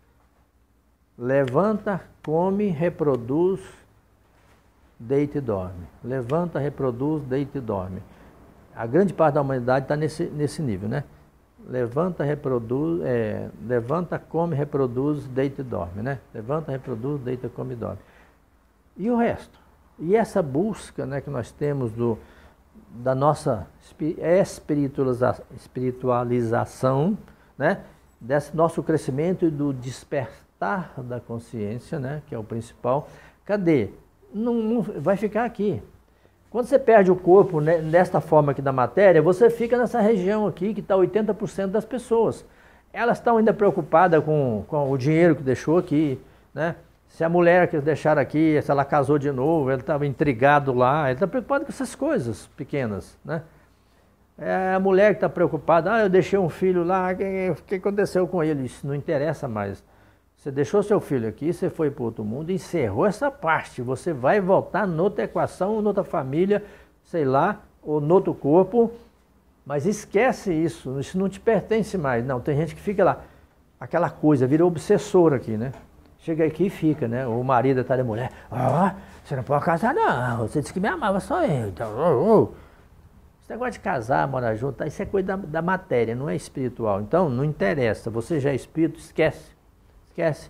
levanta, come, reproduz, deita e dorme. Levanta, reproduz, deita e dorme. A grande parte da humanidade está nesse, nesse nível, né? Levanta, reproduz, é, levanta, come, reproduz, deita e dorme, né? Levanta, reproduz, deita, come e dorme. E o resto? E essa busca, né, que nós temos do, da nossa espiritualiza, espiritualização, né, desse nosso crescimento e do despertar da consciência, né, que é o principal, cadê? Não, não vai ficar aqui. Quando você perde o corpo, né, desta forma aqui da matéria, você fica nessa região aqui que está oitenta por cento das pessoas. Elas estão ainda preocupadas com, com o dinheiro que deixou aqui, né? Se a mulher que deixaram aqui, se ela casou de novo, ele estava intrigado lá, ele está preocupado com essas coisas pequenas, né? É a mulher que está preocupada, ah, eu deixei um filho lá, o que, que aconteceu com ele? Isso não interessa mais. Você deixou seu filho aqui, você foi para outro mundo, encerrou essa parte, você vai voltar noutra equação, noutra família, sei lá, ou noutro corpo, mas esquece isso, isso não te pertence mais. Não, tem gente que fica lá, aquela coisa, vira obsessor aqui, né? Chega aqui e fica, né? O marido tá de mulher. Ah, você não pode casar, não. Você disse que me amava, só eu. Então, oh, oh. Esse negócio de casar, morar junto, isso é coisa da, da matéria, não é espiritual. Então, não interessa. Você já é espírito, esquece. Esquece.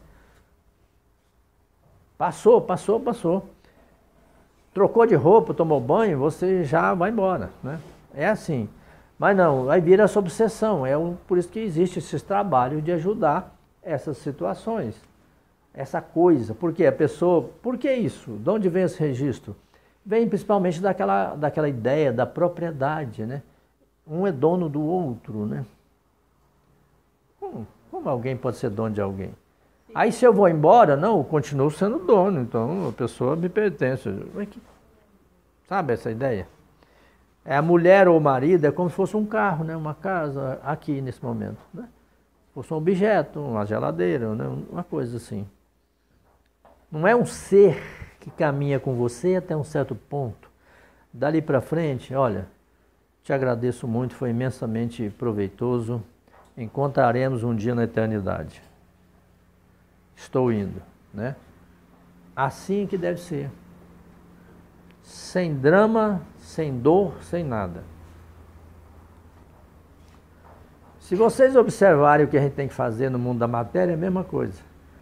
Passou, passou, passou. Trocou de roupa, tomou banho, você já vai embora, né? É assim. Mas não, aí vira essa obsessão. É um, por isso que existe esses trabalhos de ajudar essas situações, essa coisa. Por que a pessoa, por que isso? De onde vem esse registro? Vem principalmente daquela, daquela ideia da propriedade, né? Um é dono do outro, né? Como, como alguém pode ser dono de alguém? Sim. Aí se eu vou embora, não, eu continuo sendo dono, então a pessoa me pertence. Sabe essa ideia? É a mulher ou o marido, é como se fosse um carro, né? Uma casa aqui nesse momento, né? Fosse um objeto, uma geladeira, né? Uma coisa assim. Não é um ser que caminha com você até um certo ponto. Dali para frente, olha, te agradeço muito, foi imensamente proveitoso. Encontraremos um dia na eternidade. Estou indo, né? Assim que deve ser. Sem drama, sem dor, sem nada. Se vocês observarem o que a gente tem que fazer no mundo da matéria, é a mesma coisa.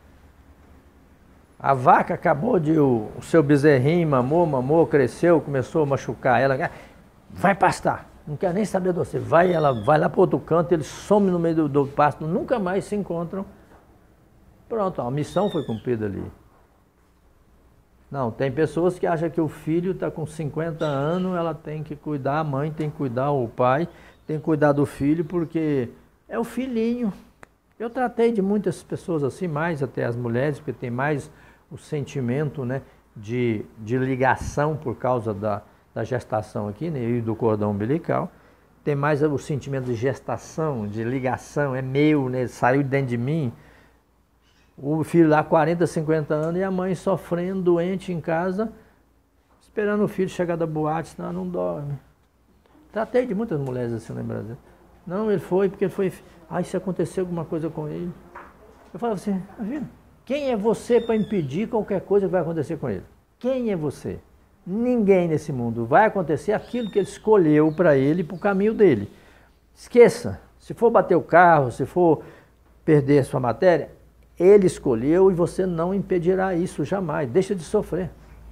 A vaca acabou de... O, o seu bezerrinho mamou, mamou, cresceu, começou a machucar ela. Vai pastar. Não quer nem saber de você. Vai, ela vai lá para outro canto, ele some no meio do, do pasto, nunca mais se encontram. Pronto, a missão foi cumprida ali. Não, tem pessoas que acham que o filho está com cinquenta anos, ela tem que cuidar, a mãe tem que cuidar, o pai tem que cuidar do filho, porque é o filhinho. Eu tratei de muitas pessoas assim, mais até as mulheres, porque tem mais o sentimento, né, de, de ligação por causa da, da gestação aqui, né, e do cordão umbilical. Tem mais o sentimento de gestação, de ligação, é meu, né, saiu de dentro de mim. O filho lá, quarenta, cinquenta anos, e a mãe sofrendo, doente em casa, esperando o filho chegar da boate, senão não dorme. Tratei de muitas mulheres assim no Brasil. Não, ele foi porque ele foi... Ai, se aconteceu alguma coisa com ele. Eu falava assim, quem é você para impedir qualquer coisa que vai acontecer com ele? Quem é você? Ninguém nesse mundo. Vai acontecer aquilo que ele escolheu para ele, para o caminho dele. Esqueça, se for bater o carro, se for perder a sua matéria, ele escolheu e você não impedirá isso jamais. Deixa de sofrer.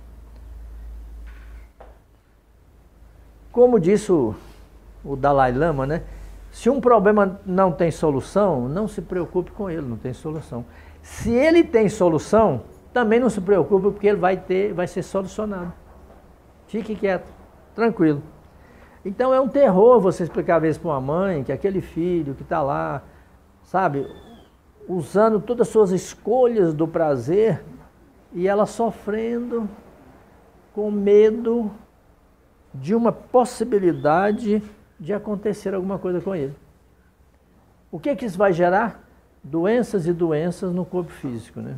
Como disse o, o Dalai Lama, né? Se um problema não tem solução, não se preocupe com ele, não tem solução. Se ele tem solução, também não se preocupe, porque ele vai ter, vai ser solucionado. Fique quieto, tranquilo. Então é um terror você explicar às vezes para uma mãe que aquele filho que está lá, sabe, usando todas as suas escolhas do prazer e ela sofrendo com medo de uma possibilidade de acontecer alguma coisa com ele. O que que isso vai gerar? Doenças e doenças no corpo físico, né?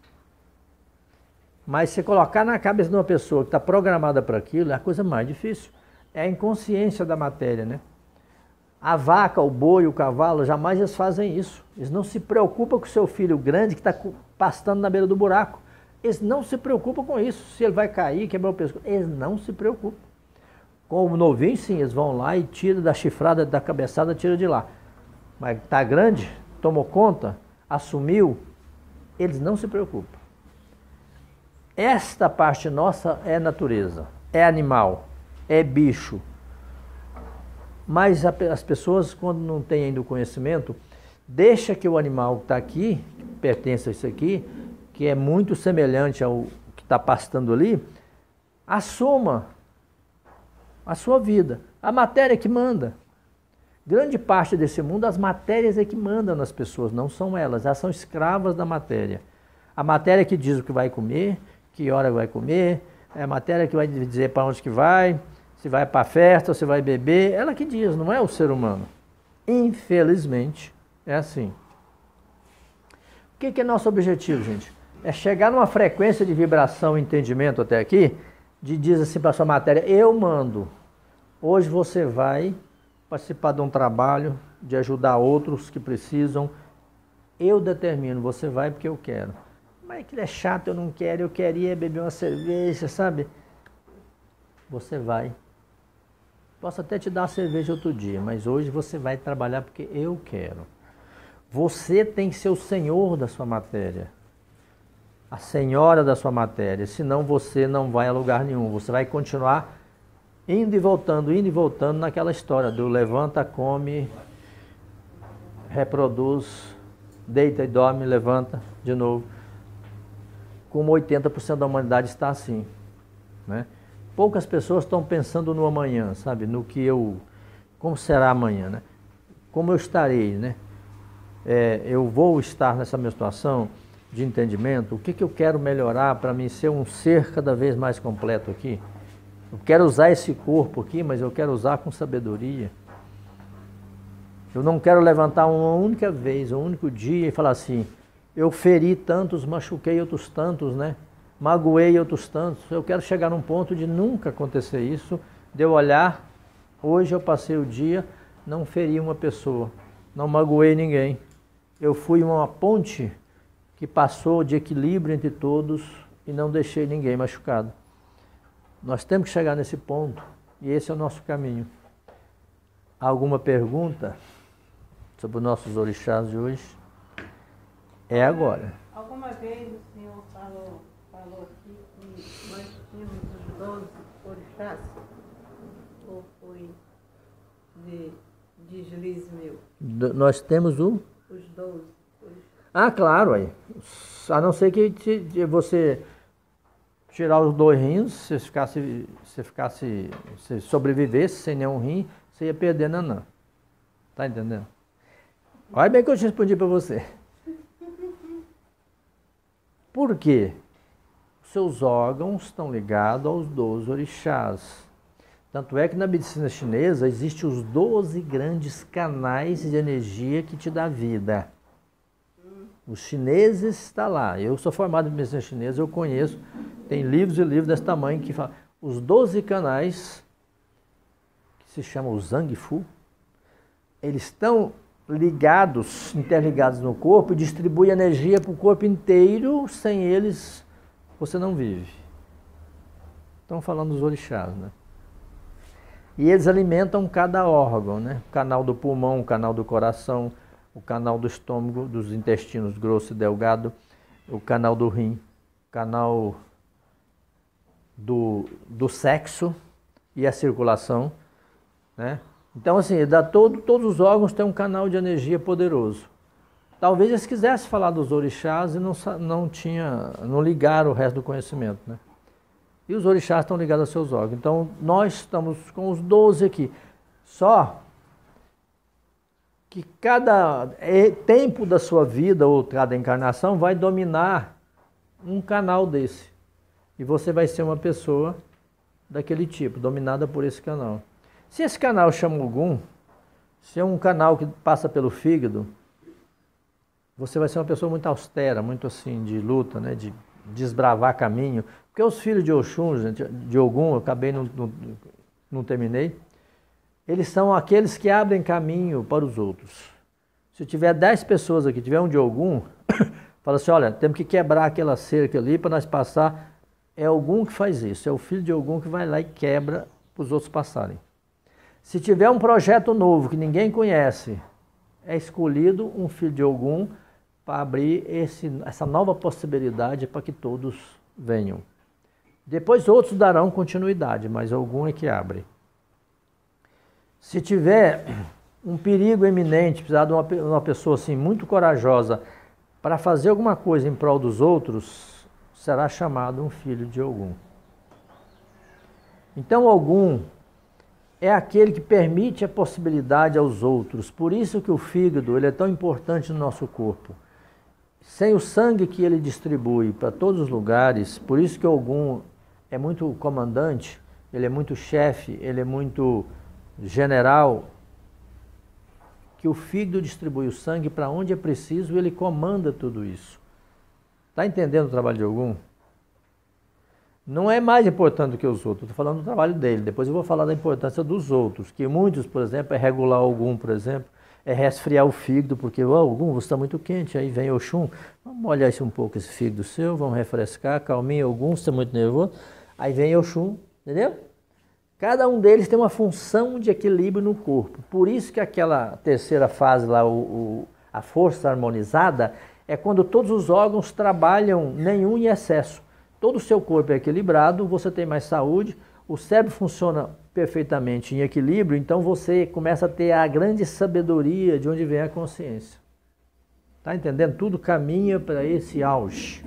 Mas se colocar na cabeça de uma pessoa que está programada para aquilo, é a coisa mais difícil. É a inconsciência da matéria, né? A vaca, o boi, o cavalo, jamais eles fazem isso. Eles não se preocupam com o seu filho grande que está pastando na beira do buraco. Eles não se preocupam com isso. Se ele vai cair, quebrar o pescoço. Eles não se preocupam. Com o novinho, sim, eles vão lá e tiram da chifrada, da cabeçada, tiram de lá. Mas está grande, tomou conta, assumiu, eles não se preocupam. Esta parte nossa é natureza, é animal, é bicho. Mas as pessoas, quando não têm ainda o conhecimento, deixa que o animal que está aqui, que pertence a isso aqui, que é muito semelhante ao que está pastando ali, assuma a sua vida. A matéria que manda. Grande parte desse mundo, as matérias é que mandam nas pessoas, não são elas, elas são escravas da matéria. A matéria que diz o que vai comer, que hora vai comer, é a matéria que vai dizer para onde que vai, se vai para a festa, se vai beber, ela que diz, não é o ser humano. Infelizmente, é assim. O que que é nosso objetivo, gente? É chegar numa frequência de vibração e entendimento até aqui, de dizer assim para a sua matéria, eu mando. Hoje você vai participar de um trabalho, de ajudar outros que precisam. Eu determino, você vai porque eu quero. Mas aquilo é chato, eu não quero, eu queria beber uma cerveja, sabe? Você vai. Posso até te dar a cerveja outro dia, mas hoje você vai trabalhar porque eu quero. Você tem que ser o senhor da sua matéria. A senhora da sua matéria, senão você não vai a lugar nenhum. Você vai continuar indo e voltando, indo e voltando naquela história do levanta, come, reproduz deita e dorme, levanta de novo. Como oitenta por cento da humanidade está assim, né? Poucas pessoas estão pensando no amanhã, sabe? No que eu... Como será amanhã, né? Como eu estarei, né? É, eu vou estar nessa minha situação de entendimento, o que, que eu quero melhorar para mim ser um ser cada vez mais completo aqui? Eu quero usar esse corpo aqui, mas eu quero usar com sabedoria. Eu não quero levantar uma única vez, um único dia e falar assim, eu feri tantos, machuquei outros tantos, né? Magoei outros tantos. Eu quero chegar num ponto de nunca acontecer isso, de eu olhar, hoje eu passei o dia, não feri uma pessoa, não magoei ninguém. Eu fui uma ponte que passou de equilíbrio entre todos e não deixei ninguém machucado. Nós temos que chegar nesse ponto e esse é o nosso caminho. Alguma pergunta sobre os nossos orixás de hoje? É agora. Alguma vez o senhor falou, falou aqui que nós tínhamos os doze orixás? Ou foi de deslize meu? Do, nós temos o? Os doze. Ah, claro, aí. A não ser que te, te, você tirar os dois rins, se ficasse, se ficasse, se sobrevivesse sem nenhum rim, você ia perder nanã. Tá entendendo? Olha bem que eu te respondi para você. Por quê? Seus órgãos estão ligados aos doze orixás. Tanto é que na medicina chinesa existem os doze grandes canais de energia que te dá vida. Os chineses estão lá. Eu sou formado em medicina chinesa, eu conheço. Tem livros e livros desse tamanho que falam. Os doze canais, que se chamam o Zhang Fu, eles estão ligados, interligados no corpo e distribuem energia para o corpo inteiro. Sem eles, você não vive. Estão falando dos orixás, né? E eles alimentam cada órgão, né? O canal do pulmão, o canal do coração, o canal do estômago, dos intestinos grosso e delgado, o canal do rim, o canal do, do sexo e a circulação, né? Então, assim, dá todo, todos os órgãos têm um canal de energia poderoso. Talvez eles quisessem falar dos orixás e não, não, tinha, não ligaram o resto do conhecimento, né? E os orixás estão ligados aos seus órgãos. Então, nós estamos com os doze aqui. Só que cada tempo da sua vida ou cada encarnação vai dominar um canal desse. E você vai ser uma pessoa daquele tipo, dominada por esse canal. Se esse canal chama Ogum, se é um canal que passa pelo fígado, você vai ser uma pessoa muito austera, muito assim, de luta, né? De desbravar caminho. Porque os filhos de Oxum, gente, de Ogum, eu acabei, não, não, não terminei, eles são aqueles que abrem caminho para os outros. Se tiver dez pessoas aqui, tiver um de Ogum, fala assim, olha, temos que quebrar aquela cerca ali para nós passar. É Ogum que faz isso, é o filho de Ogum que vai lá e quebra para os outros passarem. Se tiver um projeto novo que ninguém conhece, é escolhido um filho de Ogum para abrir esse, essa nova possibilidade para que todos venham. Depois outros darão continuidade, mas Ogum é que abre. Se tiver um perigo iminente, precisar de uma, uma pessoa assim, muito corajosa para fazer alguma coisa em prol dos outros, será chamado um filho de Ogum. Então Ogum é aquele que permite a possibilidade aos outros. Por isso que o fígado ele é tão importante no nosso corpo. Sem o sangue que ele distribui para todos os lugares, por isso que Ogum é muito comandante, ele é muito chefe, ele é muito general, que o fígado distribui o sangue para onde é preciso e ele comanda tudo isso. Está entendendo o trabalho de Ogum? Não é mais importante do que os outros, estou falando do trabalho dele, depois eu vou falar da importância dos outros, que muitos, por exemplo, é regular Ogum, por exemplo, é resfriar o fígado, porque oh, Ogum, você está muito quente, aí vem Oxum, vamos molhar isso um pouco, esse fígado seu, vamos refrescar, calminha, Ogum, você está muito nervoso, aí vem Oxum, entendeu? Cada um deles tem uma função de equilíbrio no corpo, por isso que aquela terceira fase lá, o, o, a força harmonizada, é quando todos os órgãos trabalham nenhum em excesso. Todo o seu corpo é equilibrado, você tem mais saúde, o cérebro funciona perfeitamente em equilíbrio, então você começa a ter a grande sabedoria de onde vem a consciência. Tá entendendo? Tudo caminha para esse auge.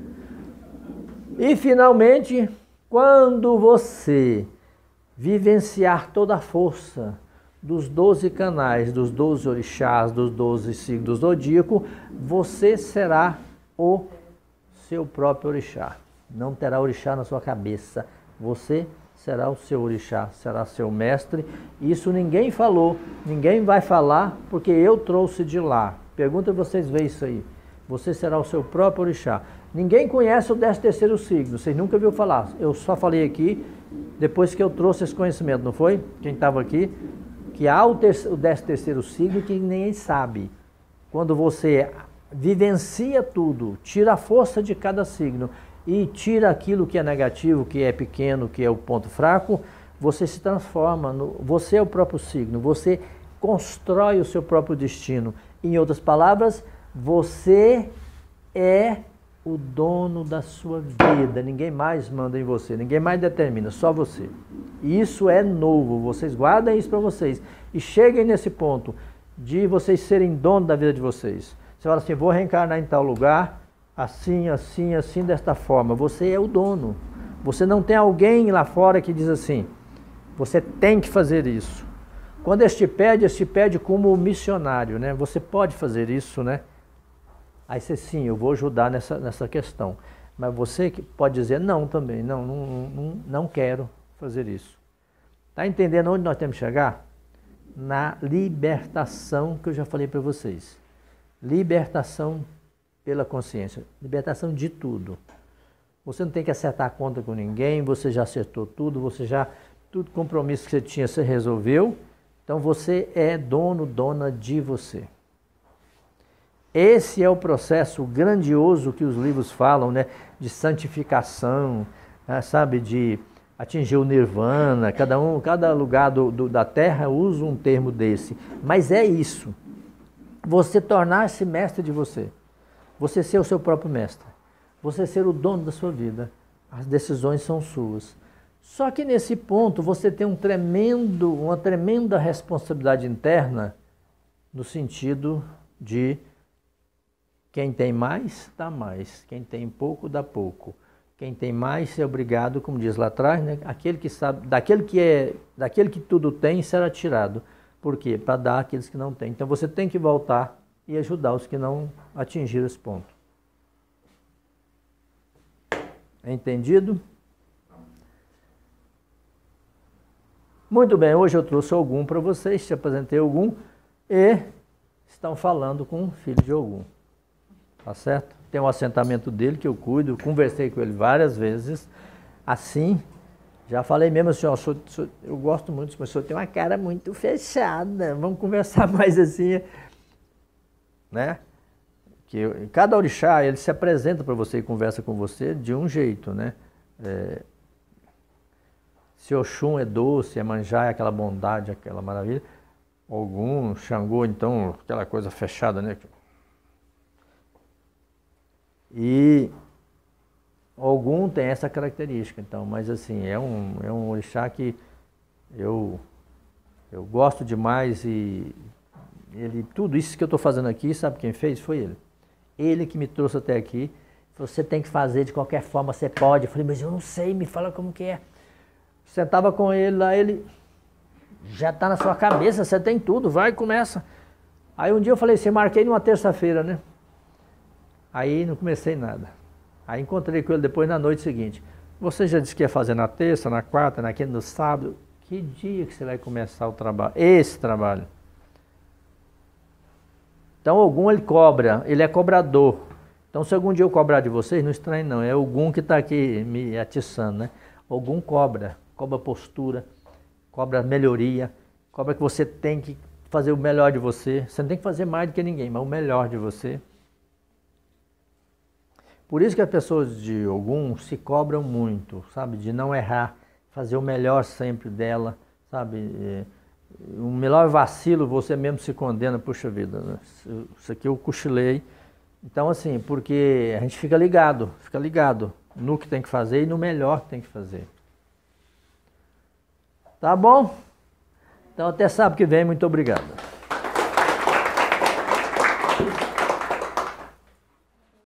E finalmente, quando você vivenciar toda a força dos doze canais, dos doze orixás, dos doze signos do zodíaco, você será o seu próprio orixá. Não terá orixá na sua cabeça. Você será o seu orixá, será seu mestre. Isso ninguém falou, ninguém vai falar, porque eu trouxe de lá. Pergunta vocês verem isso aí. Você será o seu próprio orixá. Ninguém conhece o décimo terceiro signo, vocês nunca ouviram falar. Eu só falei aqui, depois que eu trouxe esse conhecimento, não foi? Quem estava aqui, que há o décimo terceiro signo que ninguém sabe. Quando você vivencia tudo, tira a força de cada signo e tira aquilo que é negativo, que é pequeno, que é o ponto fraco, você se transforma, no, você é o próprio signo, você constrói o seu próprio destino. Em outras palavras, você é o dono da sua vida, ninguém mais manda em você, ninguém mais determina, só você. Isso é novo, vocês guardem isso para vocês e cheguem nesse ponto de vocês serem dono da vida de vocês. Você fala assim, vou reencarnar em tal lugar, assim, assim, assim, desta forma. Você é o dono. Você não tem alguém lá fora que diz assim, você tem que fazer isso. Quando este pede, este pede como missionário, né? Você pode fazer isso, né? Aí você, sim, eu vou ajudar nessa, nessa questão. Mas você que pode dizer não também, não, não, não, não quero fazer isso. Está entendendo onde nós temos que chegar? Na libertação que eu já falei para vocês. Libertação pela consciência, libertação de tudo. Você não tem que acertar a conta com ninguém, você já acertou tudo, você já, tudo compromisso que você tinha, você resolveu. Então você é dono, dona de você. Esse é o processo grandioso que os livros falam, né? De santificação, né? Sabe, de atingir o nirvana. Cada um, cada lugar do, do, da Terra usa um termo desse. Mas é isso. Você tornar-se mestre de você. Você ser o seu próprio mestre. Você ser o dono da sua vida. As decisões são suas. Só que nesse ponto você tem um tremendo, uma tremenda responsabilidade interna no sentido de quem tem mais, dá mais. Quem tem pouco, dá pouco. Quem tem mais é obrigado, como diz lá atrás, né? Aquele que sabe, daquele que é, daquele que tudo tem será tirado. Por quê? Para dar àqueles que não têm. Então você tem que voltar e ajudar os que não atingiram esse ponto. É entendido? Muito bem, hoje eu trouxe Ogum para vocês, te apresentei Ogum e estão falando com o filho de Ogum. Tá certo? Tem um assentamento dele que eu cuido, conversei com ele várias vezes. Assim, já falei mesmo assim, ó, sou, sou, eu gosto muito, mas o senhor tem uma cara muito fechada, vamos conversar mais assim, né? Que eu, cada orixá, ele se apresenta para você e conversa com você de um jeito, né? É, se Oxum é doce, é Manjá é aquela bondade, aquela maravilha, Ogum, Xangô, então, aquela coisa fechada, né? E Ogum tem essa característica, então, mas assim, é um, é um orixá que eu, eu gosto demais e ele, tudo isso que eu estou fazendo aqui, sabe quem fez? Foi ele. Ele que me trouxe até aqui, falou, você tem que fazer de qualquer forma, você pode. Eu falei, mas eu não sei, me fala como que é. Sentava com ele lá, ele já está na sua cabeça, você tem tudo, vai, começa. Aí um dia eu falei assim, marquei numa terça-feira, né? Aí não comecei nada. Aí encontrei com ele depois na noite seguinte. Você já disse que ia fazer na terça, na quarta, na quinta, no sábado. Que dia que você vai começar o trabalho? Esse trabalho. Então Ogum ele cobra, ele é cobrador. Então se algum dia eu cobrar de vocês, não estranhe não. É Ogum que está aqui me atiçando, né? Ogum cobra, cobra postura, cobra melhoria, cobra que você tem que fazer o melhor de você. Você não tem que fazer mais do que ninguém, mas o melhor de você. Por isso que as pessoas de Ogum se cobram muito, sabe? De não errar, fazer o melhor sempre dela, sabe? O melhor vacilo você mesmo se condena, puxa vida, né? Isso aqui eu cochilei. Então assim, porque a gente fica ligado, fica ligado no que tem que fazer e no melhor que tem que fazer. Tá bom? Então até sábado que vem, muito obrigado.